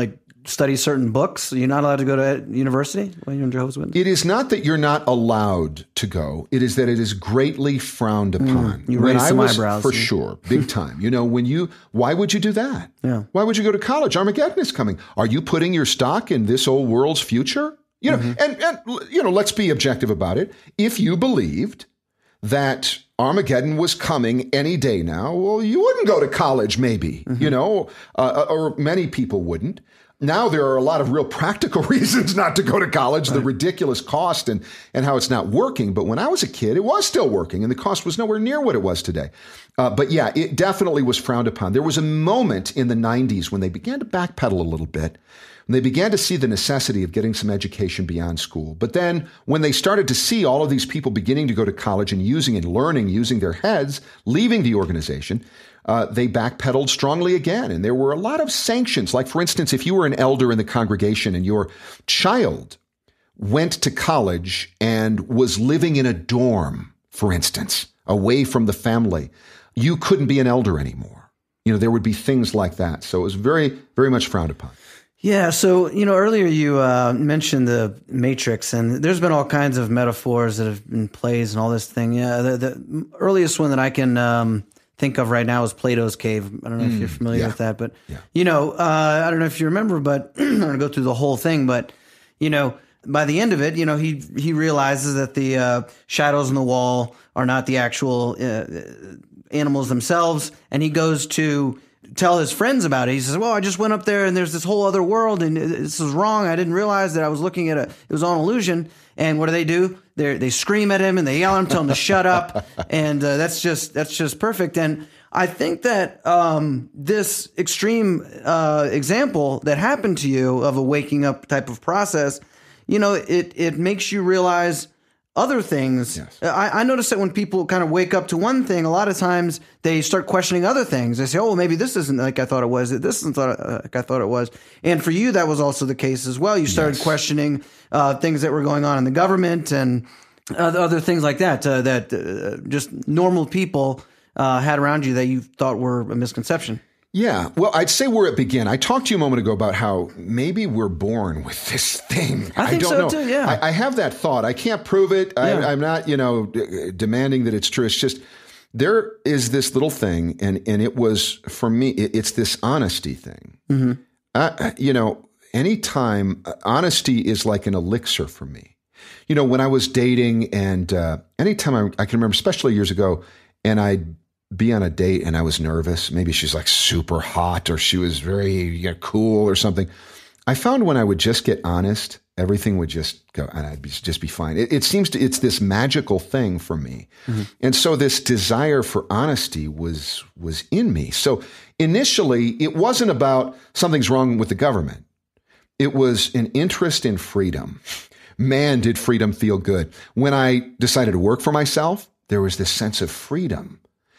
[SPEAKER 3] study certain books? You're not allowed to go to university when you're in Jehovah's Witness?
[SPEAKER 1] It is not that you're not allowed to go. It is that it is greatly frowned upon.
[SPEAKER 3] Mm, you
[SPEAKER 1] when
[SPEAKER 3] raised
[SPEAKER 1] I
[SPEAKER 3] some
[SPEAKER 1] was,
[SPEAKER 3] eyebrows.
[SPEAKER 1] for sure, big time. You know, when you, why would you do that?
[SPEAKER 3] Yeah.
[SPEAKER 1] Why would you go to college? Armageddon is coming. Are you putting your stock in this old world's future? You know, mm-hmm. and, and, you know, let's be objective about it. If you believed that Armageddon was coming any day now, well, you wouldn't go to college, maybe, mm-hmm. you know, uh, or many people wouldn't. Now there are a lot of real practical reasons not to go to college, right. The ridiculous cost and, and how it's not working. But when I was a kid, it was still working and the cost was nowhere near what it was today. Uh, but yeah, it definitely was frowned upon. There was a moment in the nineties when they began to backpedal a little bit. And they began to see the necessity of getting some education beyond school. But then when they started to see all of these people beginning to go to college and using and learning, using their heads, leaving the organization, uh, they backpedaled strongly again. And there were a lot of sanctions. Like, for instance, if you were an elder in the congregation and your child went to college and was living in a dorm, for instance, away from the family, you couldn't be an elder anymore. You know, there would be things like that. So it was very, very much frowned upon.
[SPEAKER 3] Yeah. So, you know, earlier you uh, mentioned the Matrix, and there's been all kinds of metaphors that have been plays and all this thing. Yeah. The, the earliest one that I can um, think of right now is Plato's Cave. I don't know mm, if you're familiar
[SPEAKER 1] yeah.
[SPEAKER 3] with that, but,
[SPEAKER 1] yeah.
[SPEAKER 3] you know, uh, I don't know if you remember, but I'm going to go through the whole thing. But, you know, by the end of it, you know, he, he realizes that the uh, shadows on the wall are not the actual uh, animals themselves. And he goes to tell his friends about it. He says, well, I just went up there and there's this whole other world and this is wrong. I didn't realize that I was looking at a, it was all an illusion. And what do they do? They they scream at him and they yell at him, tell him to shut up. And uh, that's just, that's just perfect. And I think that um, this extreme uh, example that happened to you of a waking up type of process, you know, it, it makes you realize other things.
[SPEAKER 1] Yes.
[SPEAKER 3] I, I notice that when people kind of wake up to one thing, a lot of times they start questioning other things. They say, oh, well, maybe this isn't like I thought it was. This isn't like I thought it was. And for you, that was also the case as well. You started yes. questioning uh, things that were going on in the government and uh, other things like that, uh, that uh, just normal people uh, had around you that you thought were a misconception.
[SPEAKER 1] Yeah. Well, I'd say where it began. I talked to you a moment ago about how maybe we're born with this thing.
[SPEAKER 3] I think
[SPEAKER 1] I don't
[SPEAKER 3] so
[SPEAKER 1] know.
[SPEAKER 3] too, yeah.
[SPEAKER 1] I, I have that thought. I can't prove it.
[SPEAKER 3] Yeah.
[SPEAKER 1] I, I'm not, you know, d- demanding that it's true. It's just there is this little thing, and and it was, for me, it, it's this honesty thing. Mm-hmm. Uh, you know, anytime, uh, honesty is like an elixir for me. You know, when I was dating and uh, anytime I, I can remember, especially years ago, and I'd be on a date and I was nervous. Maybe she's like super hot or she was very you know, cool or something. I found when I would just get honest, everything would just go and I'd be, just be fine. It, it seems to, it's this magical thing for me. Mm-hmm. And so this desire for honesty was, was in me. So initially it wasn't about something's wrong with the government. It was an interest in freedom. Man, did freedom feel good. When I decided to work for myself, there was this sense of freedom.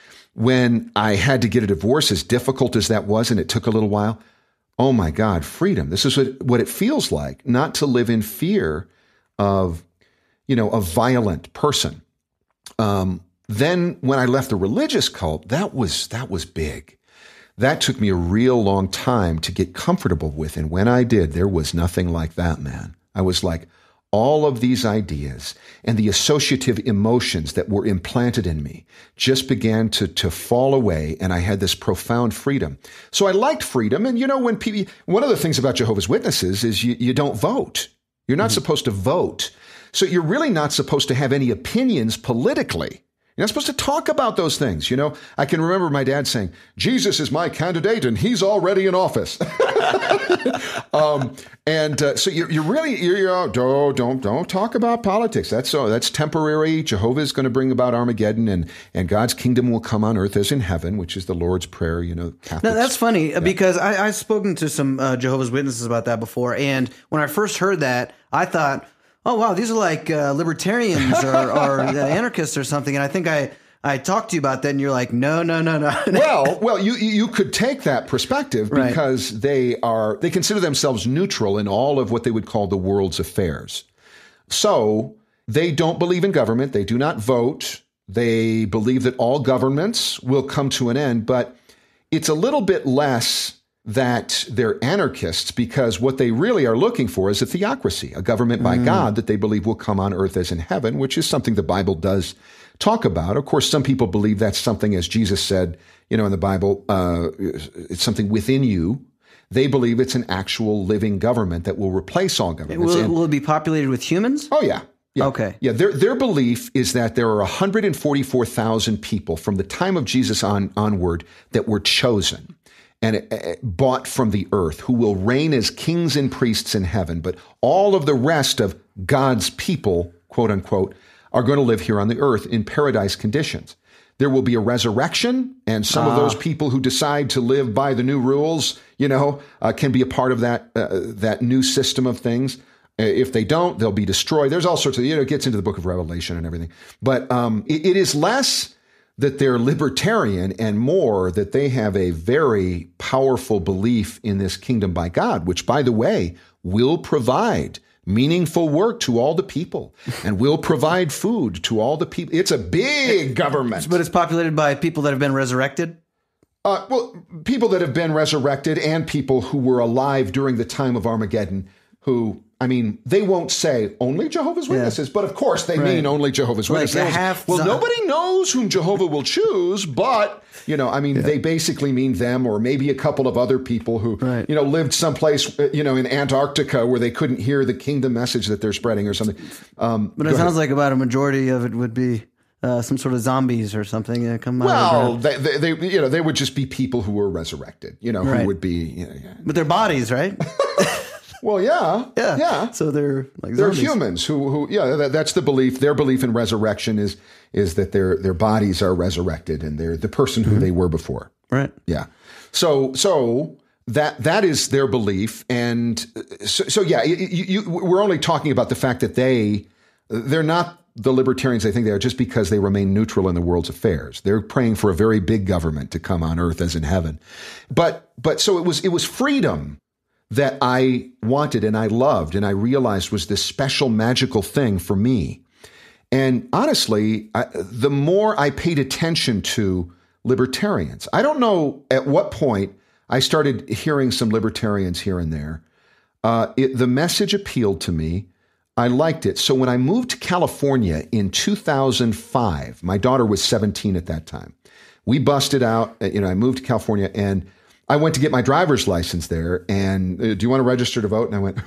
[SPEAKER 1] When I had to get a divorce, as difficult as that was, and it took a little while, oh my God, freedom. This is what, what it feels like, not to live in fear of, you know, a violent person. Um, then when I left the religious cult, that was, that was big. That took me a real long time to get comfortable with. And when I did, there was nothing like that, man. I was like, all of these ideas and the associative emotions that were implanted in me just began to, to fall away, and I had this profound freedom. So I liked freedom. And, you know, when people, one of the things about Jehovah's Witnesses is you, you don't vote. You're not mm-hmm. supposed to vote. So you're really not supposed to have any opinions politically. You're not supposed to talk about those things. You know, I can remember my dad saying, Jesus is my candidate and he's already in office. um, and uh, so you're, you're really, you're, you're don't, don't, don't talk about politics. That's so that's temporary. Jehovah is going to bring about Armageddon, and, and God's kingdom will come on earth as in heaven, which is the Lord's Prayer, you know. Catholics.
[SPEAKER 3] Now, that's funny yeah. because I, I've spoken to some uh, Jehovah's Witnesses about that before. And when I first heard that, I thought, oh, wow, these are like uh, libertarians or, or uh, anarchists or something. And I think I, I talked to you about that, and you're like, no, no, no, no.
[SPEAKER 1] well, well, you you could take that perspective because
[SPEAKER 3] right.
[SPEAKER 1] they are they consider themselves neutral in all of what they would call the world's affairs. So they don't believe in government. They do not vote. They believe that all governments will come to an end, but it's a little bit less that they're anarchists because what they really are looking for is a theocracy, a government by mm. God that they believe will come on earth as in heaven, which is something the Bible does talk about. Of course, some people believe that's something, as Jesus said, you know, in the Bible, uh, it's something within you. They believe it's an actual living government that will replace all governments.
[SPEAKER 3] Will,
[SPEAKER 1] and,
[SPEAKER 3] will it be populated with humans?
[SPEAKER 1] Oh, yeah. Yeah.
[SPEAKER 3] Okay.
[SPEAKER 1] Yeah. Their their belief is that there are one hundred forty-four thousand people from the time of Jesus on onward that were chosen and uh, bought from the earth, who will reign as kings and priests in heaven. But all of the rest of God's people, quote unquote, are going to live here on the earth in paradise conditions. There will be a resurrection, and some uh. of those people who decide to live by the new rules, you know, uh, can be a part of that uh, that new system of things. If they don't, they'll be destroyed. There's all sorts of, you know, it gets into the book of Revelation and everything. But um, it, it is less that they're libertarian and more that they have a very powerful belief in this kingdom by God, which, by the way, will provide meaningful work to all the people and will provide food to all the people. It's a big government.
[SPEAKER 3] But it's populated by people that have been resurrected?
[SPEAKER 1] Uh, well, people that have been resurrected and people who were alive during the time of Armageddon who... I mean, they won't say only Jehovah's Witnesses, yeah. but of course they right. mean only Jehovah's
[SPEAKER 3] like
[SPEAKER 1] Witnesses.
[SPEAKER 3] Half
[SPEAKER 1] well,
[SPEAKER 3] z-
[SPEAKER 1] nobody knows whom Jehovah will choose, but, you know, I mean, yeah. they basically mean them or maybe a couple of other people who, right. you know, lived someplace, you know, in Antarctica where they couldn't hear the kingdom message that they're spreading or something. Um,
[SPEAKER 3] but it sounds ahead. like about a majority of it would be uh, some sort of zombies or something. Uh, come
[SPEAKER 1] well, they, they, they, you know, they would just be people who were resurrected, you know, right. who would be, you know, yeah.
[SPEAKER 3] But their bodies, right?
[SPEAKER 1] Well, yeah,
[SPEAKER 3] yeah,
[SPEAKER 1] yeah.
[SPEAKER 3] So they're like
[SPEAKER 1] they're
[SPEAKER 3] zombies.
[SPEAKER 1] humans who, who, yeah. That, that's the belief. Their belief in resurrection is is that their their bodies are resurrected and they're the person who mm-hmm. they were before.
[SPEAKER 3] Right.
[SPEAKER 1] Yeah. So so that that is their belief, and so, so yeah. You, you, we're only talking about the fact that they they're not the libertarians they think they are just because they remain neutral in the world's affairs. They're praying for a very big government to come on earth as in heaven. But but so it was it was freedom that I wanted and I loved and I realized was this special magical thing for me. And honestly, I, the more I paid attention to libertarians, I don't know at what point I started hearing some libertarians here and there. Uh, it, the message appealed to me. I liked it. So when I moved to California in two thousand five, my daughter was seventeen at that time. We busted out, you know, I moved to California and I went to get my driver's license there and uh, do you want to register to vote? And I went,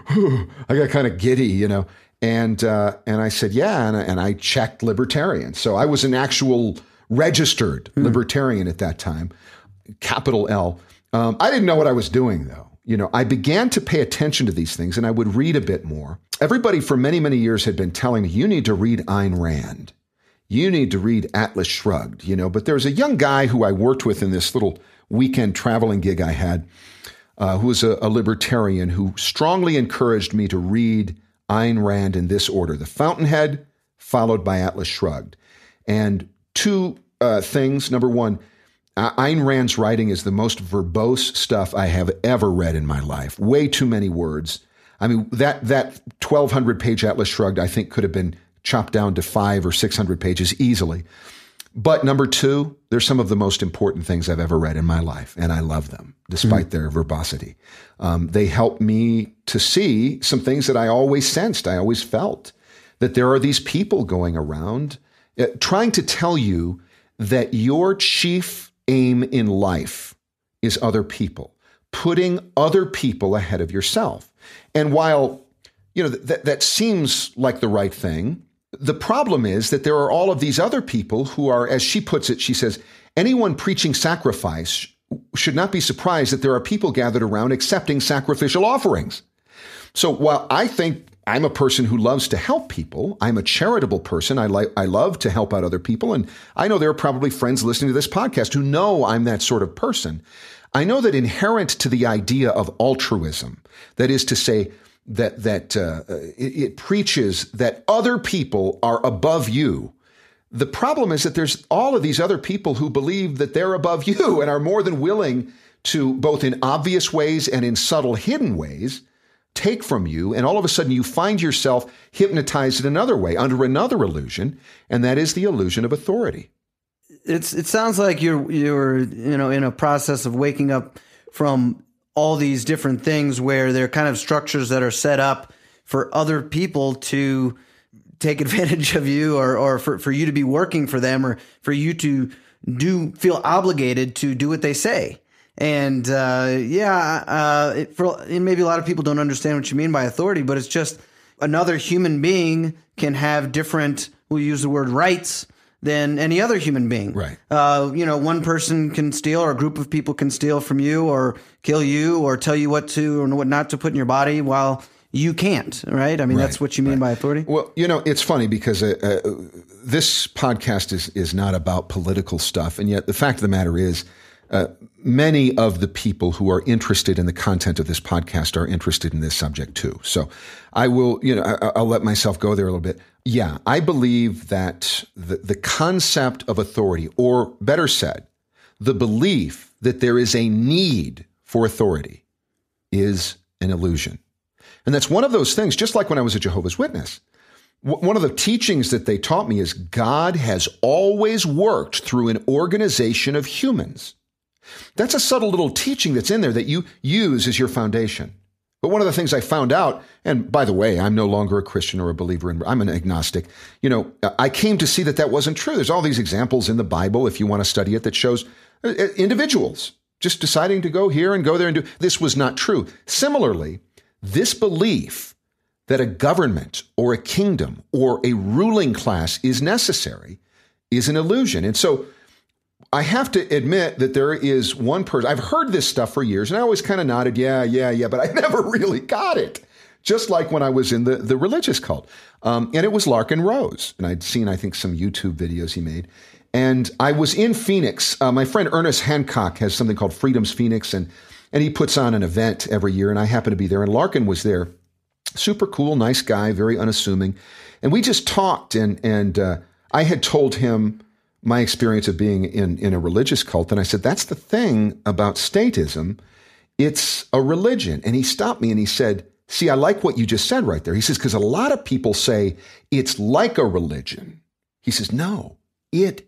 [SPEAKER 1] I got kind of giddy, you know, and, uh, and I said, yeah. And, and I checked libertarian. So I was an actual registered mm-hmm. libertarian at that time, capital L. Um, I didn't know what I was doing though. You know, I began to pay attention to these things and I would read a bit more. Everybody for many, many years had been telling me, you need to read Ayn Rand. You need to read Atlas Shrugged, you know, but there was a young guy who I worked with in this little weekend traveling gig I had, uh, who was a, a libertarian who strongly encouraged me to read Ayn Rand in this order: The Fountainhead, followed by Atlas Shrugged. And two uh, things. Number one, Ayn Rand's writing is the most verbose stuff I have ever read in my life. Way too many words. I mean, that that twelve hundred page Atlas Shrugged, I think, could have been chopped down to five or six hundred pages easily. But number two, they're some of the most important things I've ever read in my life, and I love them, despite mm-hmm. their verbosity. Um, they help me to see some things that I always sensed, I always felt, that there are these people going around uh, trying to tell you that your chief aim in life is other people, putting other people ahead of yourself. And while, you know, th- that seems like the right thing, the problem is that there are all of these other people who are, as she puts it, she says, anyone preaching sacrifice should not be surprised that there are people gathered around accepting sacrificial offerings. So while I think I'm a person who loves to help people, I'm a charitable person, I like I love to help out other people, and I know there are probably friends listening to this podcast who know I'm that sort of person. I know that inherent to the idea of altruism, that is to say, that that uh, it, it preaches that other people are above you. The problem is that there's all of these other people who believe that they're above you and are more than willing to, both in obvious ways and in subtle hidden ways, take from you. And all of a sudden you find yourself hypnotized in another way, under another illusion, and that is the illusion of authority.
[SPEAKER 3] It's it sounds like you're you're you know in a process of waking up from all these different things where they're kind of structures that are set up for other people to take advantage of you, or, or for, for you to be working for them, or for you to do feel obligated to do what they say. And uh, yeah, uh, it, for, and maybe a lot of people don't understand what you mean by authority, but it's just another human being can have different, we'll use the word rights, than any other human being.
[SPEAKER 1] Right.
[SPEAKER 3] Uh, you know, one person can steal, or a group of people can steal from you, or kill you, or tell you what to or what not to put in your body, while you can't, right? I mean,
[SPEAKER 1] right.
[SPEAKER 3] that's what you mean
[SPEAKER 1] right.
[SPEAKER 3] by authority?
[SPEAKER 1] Well, you know, it's funny because uh, uh, this podcast is is not about political stuff, and yet the fact of the matter is, uh, many of the people who are interested in the content of this podcast are interested in this subject too. So I will, you know, I, I'll let myself go there a little bit. Yeah, I believe that the, the concept of authority, or better said, the belief that there is a need for authority, is an illusion. And that's one of those things, just like when I was a Jehovah's Witness. W- one of the teachings that they taught me is God has always worked through an organization of humans. That's a subtle little teaching that's in there that you use as your foundation. But one of the things I found out, and by the way, I'm no longer a Christian or a believer, in, I'm an agnostic. You know, I came to see that that wasn't true. There's all these examples in the Bible, if you want to study it, that shows individuals just deciding to go here and go there and do. This was not true. Similarly, this belief that a government or a kingdom or a ruling class is necessary is an illusion. And so I have to admit that there is one person, I've heard this stuff for years, and I always kind of nodded, yeah, yeah, yeah, but I never really got it. Just like when I was in the, the religious cult. Um, and it was Larkin Rose. And I'd seen, I think, some YouTube videos he made. And I was in Phoenix. Uh, my friend Ernest Hancock has something called Freedom's Phoenix, and, and he puts on an event every year, and I happened to be there. And Larkin was there. Super cool, nice guy, very unassuming. And we just talked, and, and uh, I had told him my experience of being in, in a religious cult. And I said, that's the thing about statism. It's a religion. And he stopped me and he said, see, I like what you just said right there. He says, because a lot of people say it's like a religion. He says, no, it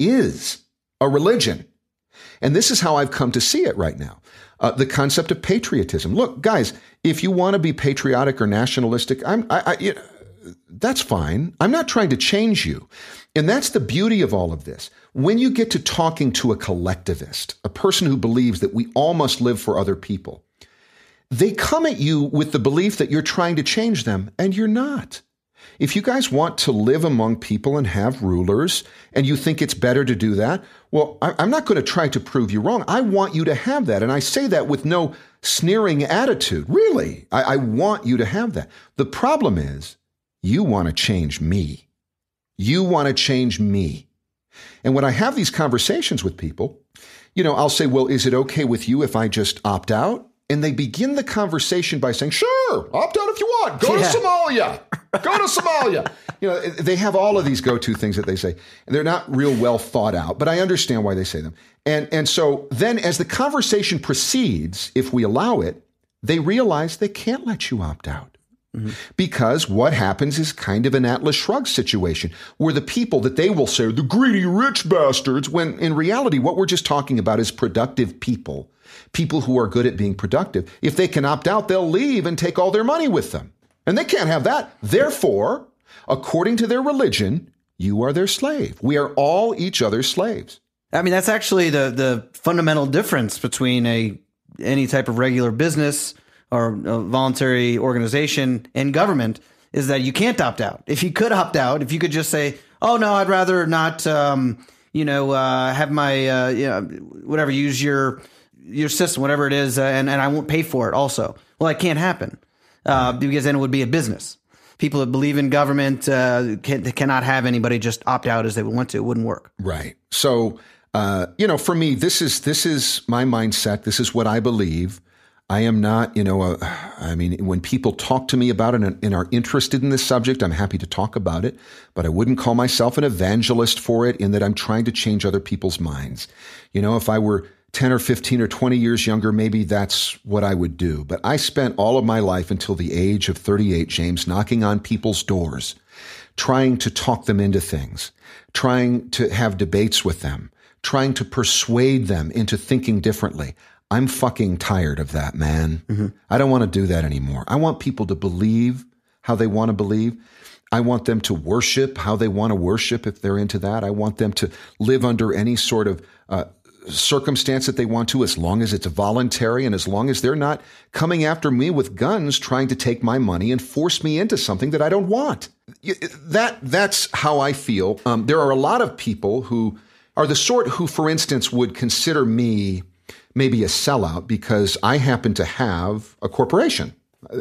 [SPEAKER 1] is a religion. And this is how I've come to see it right now. Uh, the concept of patriotism. Look, guys, if you want to be patriotic or nationalistic, I'm, I, I, you know, that's fine. I'm not trying to change you. And that's the beauty of all of this. When you get to talking to a collectivist, a person who believes that we all must live for other people, they come at you with the belief that you're trying to change them, and you're not. If you guys want to live among people and have rulers, and you think it's better to do that, well, I'm not going to try to prove you wrong. I want you to have that. And I say that with no sneering attitude. Really, I, I want you to have that. The problem is, you want to change me. You want to change me. And when I have these conversations with people, you know, I'll say, well, is it okay with you if I just opt out? And they begin the conversation by saying, sure, opt out if you want. Go yeah. to Somalia. Go to Somalia. You know, they have all of these go-to things that they say, and they're not real well thought out, but I understand why they say them. And, and so then as the conversation proceeds, if we allow it, they realize they can't let you opt out. Mm-hmm. Because what happens is kind of an Atlas Shrugged situation where the people that they will say are the greedy rich bastards, when in reality, what we're just talking about is productive people, people who are good at being productive. If they can opt out, they'll leave and take all their money with them. And they can't have that. Therefore, according to their religion, you are their slave. We are all each other's slaves.
[SPEAKER 3] I mean, that's actually the, the fundamental difference between a any type of regular business or a voluntary organization and government, is that you can't opt out. If you could opt out, if you could just say, oh, no, I'd rather not, um, you know, uh, have my, uh, you know, whatever, use your your system, whatever it is, uh, and, and I won't pay for it also. Well, that can't happen uh, because then it would be a business. People that believe in government uh, can, cannot have anybody just opt out as they want to. It wouldn't work.
[SPEAKER 1] Right. So, uh, you know, for me, this is this is my mindset. This is what I believe. I am not, you know, a, I mean, when people talk to me about it and, and are interested in this subject, I'm happy to talk about it, but I wouldn't call myself an evangelist for it in that I'm trying to change other people's minds. You know, if I were ten or fifteen or twenty years younger, maybe that's what I would do. But I spent all of my life until the age of thirty-eight, James, knocking on people's doors, trying to talk them into things, trying to have debates with them, trying to persuade them into thinking differently. I'm fucking tired of that, man. Mm-hmm. I don't want to do that anymore. I want people to believe how they want to believe. I want them to worship how they want to worship if they're into that. I want them to live under any sort of uh, circumstance that they want to, as long as it's voluntary and as long as they're not coming after me with guns trying to take my money and force me into something that I don't want. That That's how I feel. Um, there are a lot of people who are the sort who, for instance, would consider me maybe a sellout because I happen to have a corporation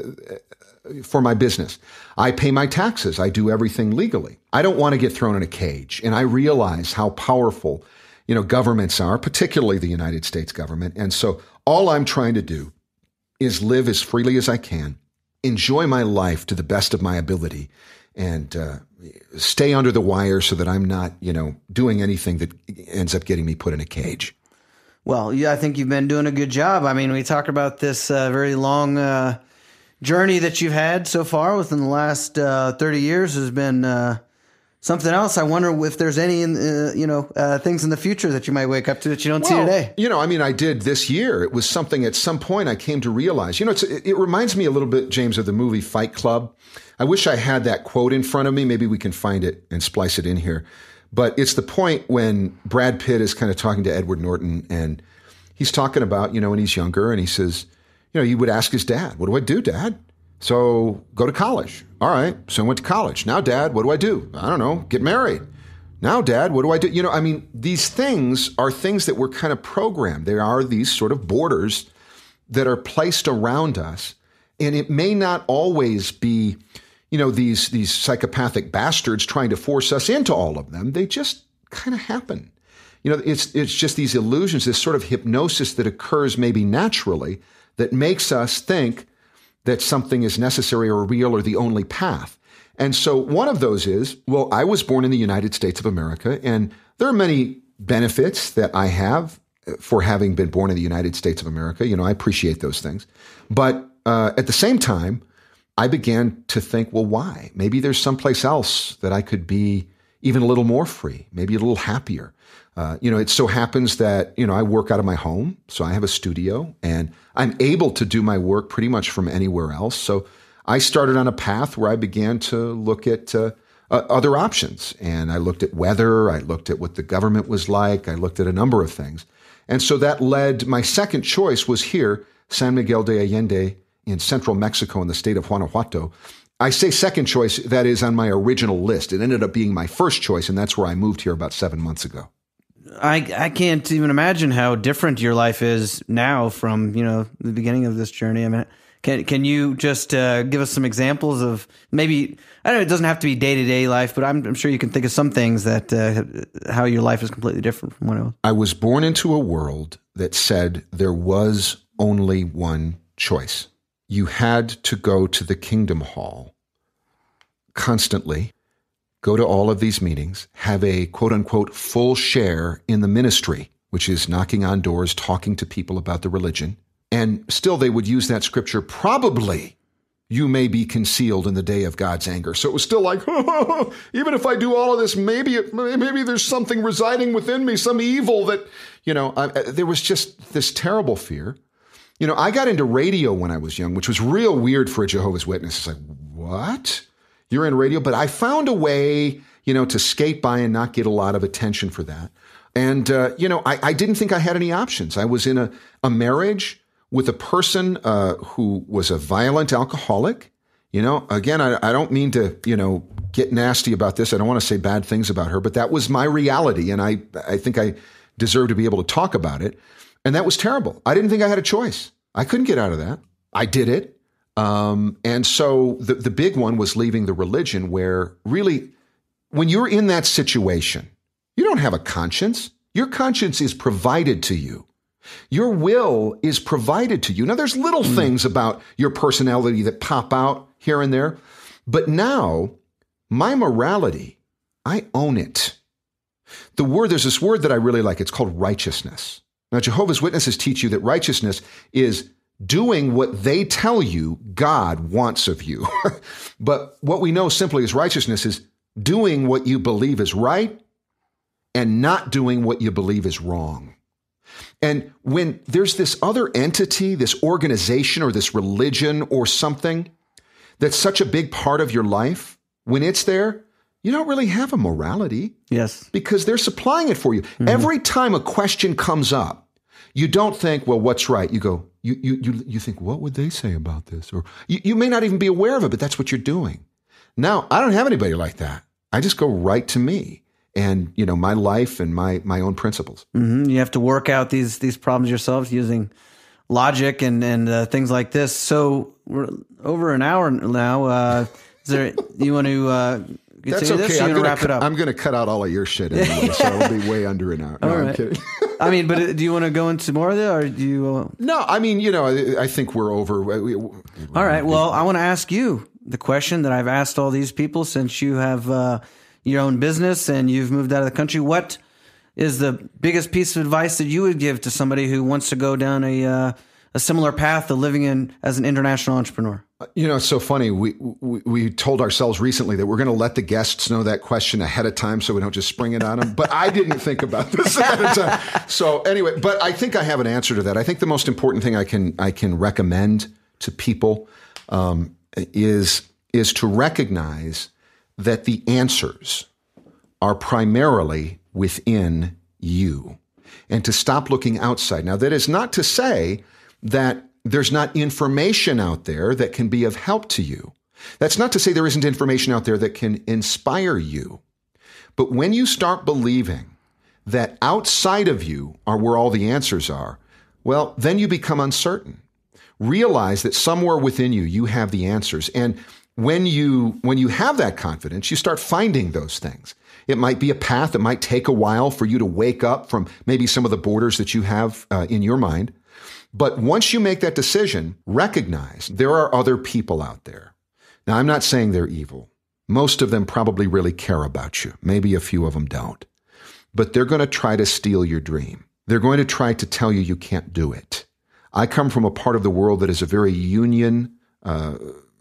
[SPEAKER 1] for my business. I pay my taxes. I do everything legally. I don't want to get thrown in a cage. And I realize how powerful, you know, governments are, particularly the United States government. And so all I'm trying to do is live as freely as I can, enjoy my life to the best of my ability, and uh, stay under the wire so that I'm not, you know, doing anything that ends up getting me put in a cage.
[SPEAKER 3] Well, yeah, I think you've been doing a good job. I mean, we talk about this uh, very long uh, journey that you've had so far within the last uh, thirty years has been uh, something else. I wonder if there's any, uh, you know, uh, things in the future that you might wake up to that you don't
[SPEAKER 1] well,
[SPEAKER 3] see today.
[SPEAKER 1] You know, I mean, I did this year. It was something at some point I came to realize. You know, it's, it, it reminds me a little bit, James, of the movie Fight Club. I wish I had that quote in front of me. Maybe we can find it and splice it in here. But it's the point when Brad Pitt is kind of talking to Edward Norton, and he's talking about, you know, when he's younger, and he says, you know, he would ask his dad, what do I do, Dad? So go to college. All right. So I went to college. Now, Dad, what do I do? I don't know. Get married. Now, Dad, what do I do? You know, I mean, these things are things that we're kind of programmed. There are these sort of borders that are placed around us. And it may not always be, you know, these, these psychopathic bastards trying to force us into all of them. They just kind of happen. You know, it's, it's just these illusions, this sort of hypnosis that occurs maybe naturally that makes us think that something is necessary or real or the only path. And so one of those is, well, I was born in the United States of America, and there are many benefits that I have for having been born in the United States of America. You know, I appreciate those things. But uh, at the same time, I began to think, well, why? Maybe there's someplace else that I could be even a little more free, maybe a little happier. Uh, you know, it so happens that, you know, I work out of my home, so I have a studio, and I'm able to do my work pretty much from anywhere else. So I started on a path where I began to look at uh, uh, other options. And I looked at weather, I looked at what the government was like, I looked at a number of things. And so that led, my second choice was here, San Miguel de Allende in central Mexico in the state of Guanajuato. I say second choice, that is on my original list. It ended up being my first choice, and that's where I moved here about seven months ago.
[SPEAKER 3] I, I can't even imagine how different your life is now from, you know, the beginning of this journey. I mean, can can you just uh, give us some examples of maybe, I don't know, it doesn't have to be day-to-day life, but I'm, I'm sure you can think of some things that uh, how your life is completely different from what it was.
[SPEAKER 1] I was born into a world that said there was only one choice. You had to go to the Kingdom Hall constantly, go to all of these meetings, have a quote-unquote full share in the ministry, which is knocking on doors, talking to people about the religion. And still they would use that scripture, probably you may be concealed in the day of God's anger. So it was still like, oh, even if I do all of this, maybe it, maybe there's something residing within me, some evil that, you know, I, there was just this terrible fear. You know, I got into radio when I was young, which was real weird for a Jehovah's Witness. It's like, what? You're in radio? But I found a way, you know, to skate by and not get a lot of attention for that. And, uh, you know, I, I didn't think I had any options. I was in a, a marriage with a person uh, who was a violent alcoholic. You know, again, I, I don't mean to, you know, get nasty about this. I don't want to say bad things about her, but that was my reality. And I, I think I deserve to be able to talk about it. And that was terrible. I didn't think I had a choice. I couldn't get out of that. I did it. Um, and so the, the big one was leaving the religion, where really, when you're in that situation, you don't have a conscience. Your conscience is provided to you. Your will is provided to you. Now, there's little mm. things about your personality that pop out here and there. But now, my morality, I own it. The word, there's this word that I really like. It's called righteousness. Now, Jehovah's Witnesses teach you that righteousness is doing what they tell you God wants of you. But what we know simply as righteousness is doing what you believe is right and not doing what you believe is wrong. And when there's this other entity, this organization or this religion or something that's such a big part of your life, when it's there, you don't really have a morality.
[SPEAKER 3] Yes.
[SPEAKER 1] Because they're supplying it for you. Mm-hmm. Every time a question comes up, you don't think, well, what's right? You go, you you you, you think, what would they say about this? Or you, you may not even be aware of it, but that's what you're doing. Now, I don't have anybody like that. I just go right to me and, you know, my life and my my own principles.
[SPEAKER 3] Mm-hmm. You have to work out these these problems yourselves using logic and, and uh, things like this. So we're over an hour now. Uh, is there, you want to... Uh,
[SPEAKER 1] That's okay.
[SPEAKER 3] This,
[SPEAKER 1] I'm going
[SPEAKER 3] wrap
[SPEAKER 1] to
[SPEAKER 3] it up.
[SPEAKER 1] I'm going to cut out all of your shit anyway, so it'll be way under an hour. No,
[SPEAKER 3] all
[SPEAKER 1] I'm
[SPEAKER 3] right.
[SPEAKER 1] kidding.
[SPEAKER 3] I mean, but do you want to go into more of that, or do you? Uh...
[SPEAKER 1] No, I mean, you know, I, I think we're over. We, we,
[SPEAKER 3] all right. Well, I want to ask you the question that I've asked all these people since you have uh, your own business and you've moved out of the country. What is the biggest piece of advice that you would give to somebody who wants to go down a uh, a similar path of living in as an international entrepreneur?
[SPEAKER 1] You know, it's so funny. We, we we told ourselves recently that we're going to let the guests know that question ahead of time so we don't just spring it on them. But I didn't think about this ahead of time. So anyway, but I think I have an answer to that. I think the most important thing I can I can recommend to people um, is is to recognize that the answers are primarily within you, and to stop looking outside. Now, that is not to say that there's not information out there that can be of help to you. That's not to say there isn't information out there that can inspire you. But when you start believing that outside of you are where all the answers are, well, then you become uncertain. Realize that somewhere within you, you have the answers. And when you, when you have that confidence, you start finding those things. It might be a path that might take a while for you to wake up from maybe some of the borders that you have uh, in your mind. But once you make that decision, recognize there are other people out there. Now, I'm not saying they're evil. Most of them probably really care about you. Maybe a few of them don't. But they're going to try to steal your dream. They're going to try to tell you you can't do it. I come from a part of the world that is a very union uh,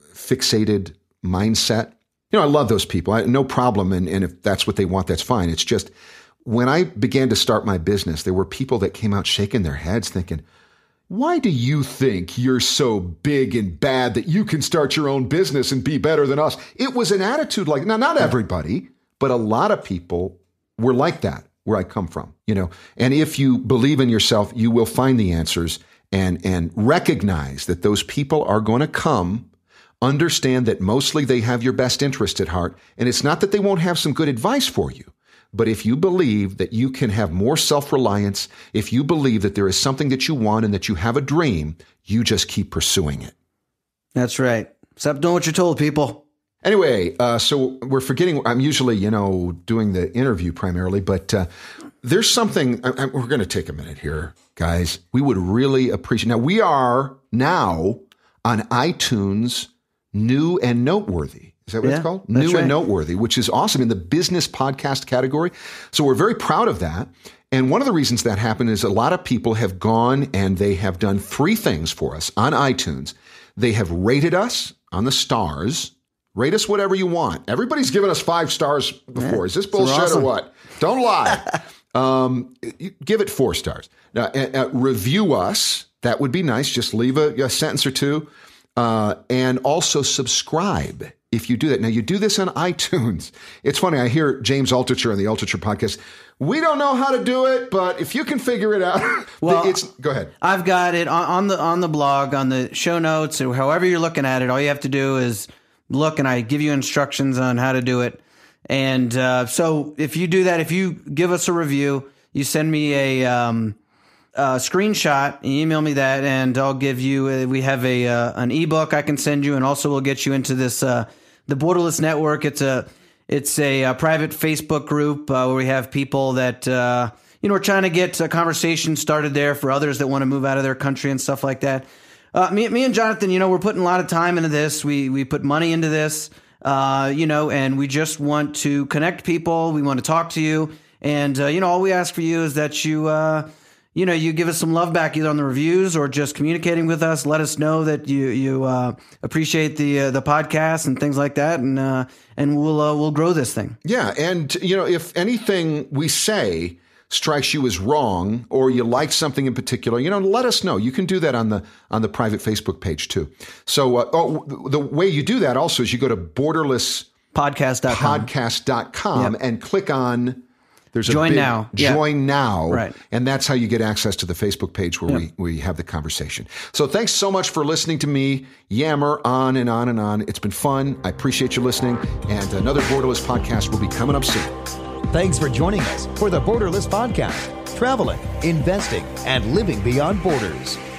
[SPEAKER 1] fixated mindset. You know, I love those people. I, no problem. And, and if that's what they want, that's fine. It's just when I began to start my business, there were people that came out shaking their heads thinking, why do you think you're so big and bad that you can start your own business and be better than us? It was an attitude like, now, not everybody, but a lot of people were like that where I come from, you know, and if you believe in yourself, you will find the answers and, and recognize that those people are going to come, understand that mostly they have your best interest at heart. And it's not that they won't have some good advice for you. But if you believe that you can have more self-reliance, if you believe that there is something that you want and that you have a dream, you just keep pursuing it.
[SPEAKER 3] That's right. Stop doing what you're told, people.
[SPEAKER 1] Anyway, uh, so we're forgetting, I'm usually, you know, doing the interview primarily, but uh, there's something, I, I, we're going to take a minute here, guys. We would really appreciate, now we are now on iTunes New and Noteworthy. Is that what
[SPEAKER 3] yeah,
[SPEAKER 1] it's called? New
[SPEAKER 3] right.
[SPEAKER 1] and Noteworthy, which is awesome in the business podcast category. So we're very proud of that. And one of the reasons that happened is a lot of people have gone and they have done three things for us on iTunes. They have rated us on the stars. Rate us whatever you want. Everybody's given us five stars before. Yeah, is this bullshit awesome. Or what? Don't lie. um, give it four stars. Now, uh, uh, review us. That would be nice. Just leave a, a sentence or two. Uh, and also subscribe if you do that. Now, you do this on iTunes. It's funny. I hear James Altucher on the Altucher podcast. We don't know how to do it, but if you can figure it out, well, it's go ahead.
[SPEAKER 3] I've got it on, on the on the blog, on the show notes, or however you're looking at it. All you have to do is look, and I give you instructions on how to do it. And uh, so if you do that, if you give us a review, you send me a um, Uh, screenshot, email me that, and I'll give you. Uh, we have a uh, an ebook I can send you, and also we'll get you into this uh, the Borderless Network. It's a it's a, a private Facebook group uh, where we have people that uh, you know we're trying to get a conversation started there for others that want to move out of their country and stuff like that. Uh, me, me and Jonathan, you know, we're putting a lot of time into this. We we put money into this, uh, you know, and we just want to connect people. We want to talk to you, and uh, you know, all we ask for you is that you. Uh, You know, you give us some love back either on the reviews or just communicating with us. Let us know that you you uh, appreciate the uh, the podcast and things like that, and uh, and we'll uh, we'll grow this thing.
[SPEAKER 1] Yeah, and you know, if anything we say strikes you as wrong, or you like something in particular, you know, let us know. You can do that on the on the private Facebook page too. So uh, oh, the way you do that also is you go to borderless
[SPEAKER 3] podcast dot com
[SPEAKER 1] podcast dot com
[SPEAKER 3] yep.
[SPEAKER 1] and click on there's a
[SPEAKER 3] join
[SPEAKER 1] big
[SPEAKER 3] now.
[SPEAKER 1] Join
[SPEAKER 3] yeah.
[SPEAKER 1] now.
[SPEAKER 3] Right.
[SPEAKER 1] And that's how you get access to the Facebook page where yep. we, we have the conversation. So thanks so much for listening to me yammer on and on and on. It's been fun. I appreciate you listening. And another Borderless podcast will be coming up soon.
[SPEAKER 2] Thanks for joining us for the Borderless Podcast, traveling, investing, and living beyond borders.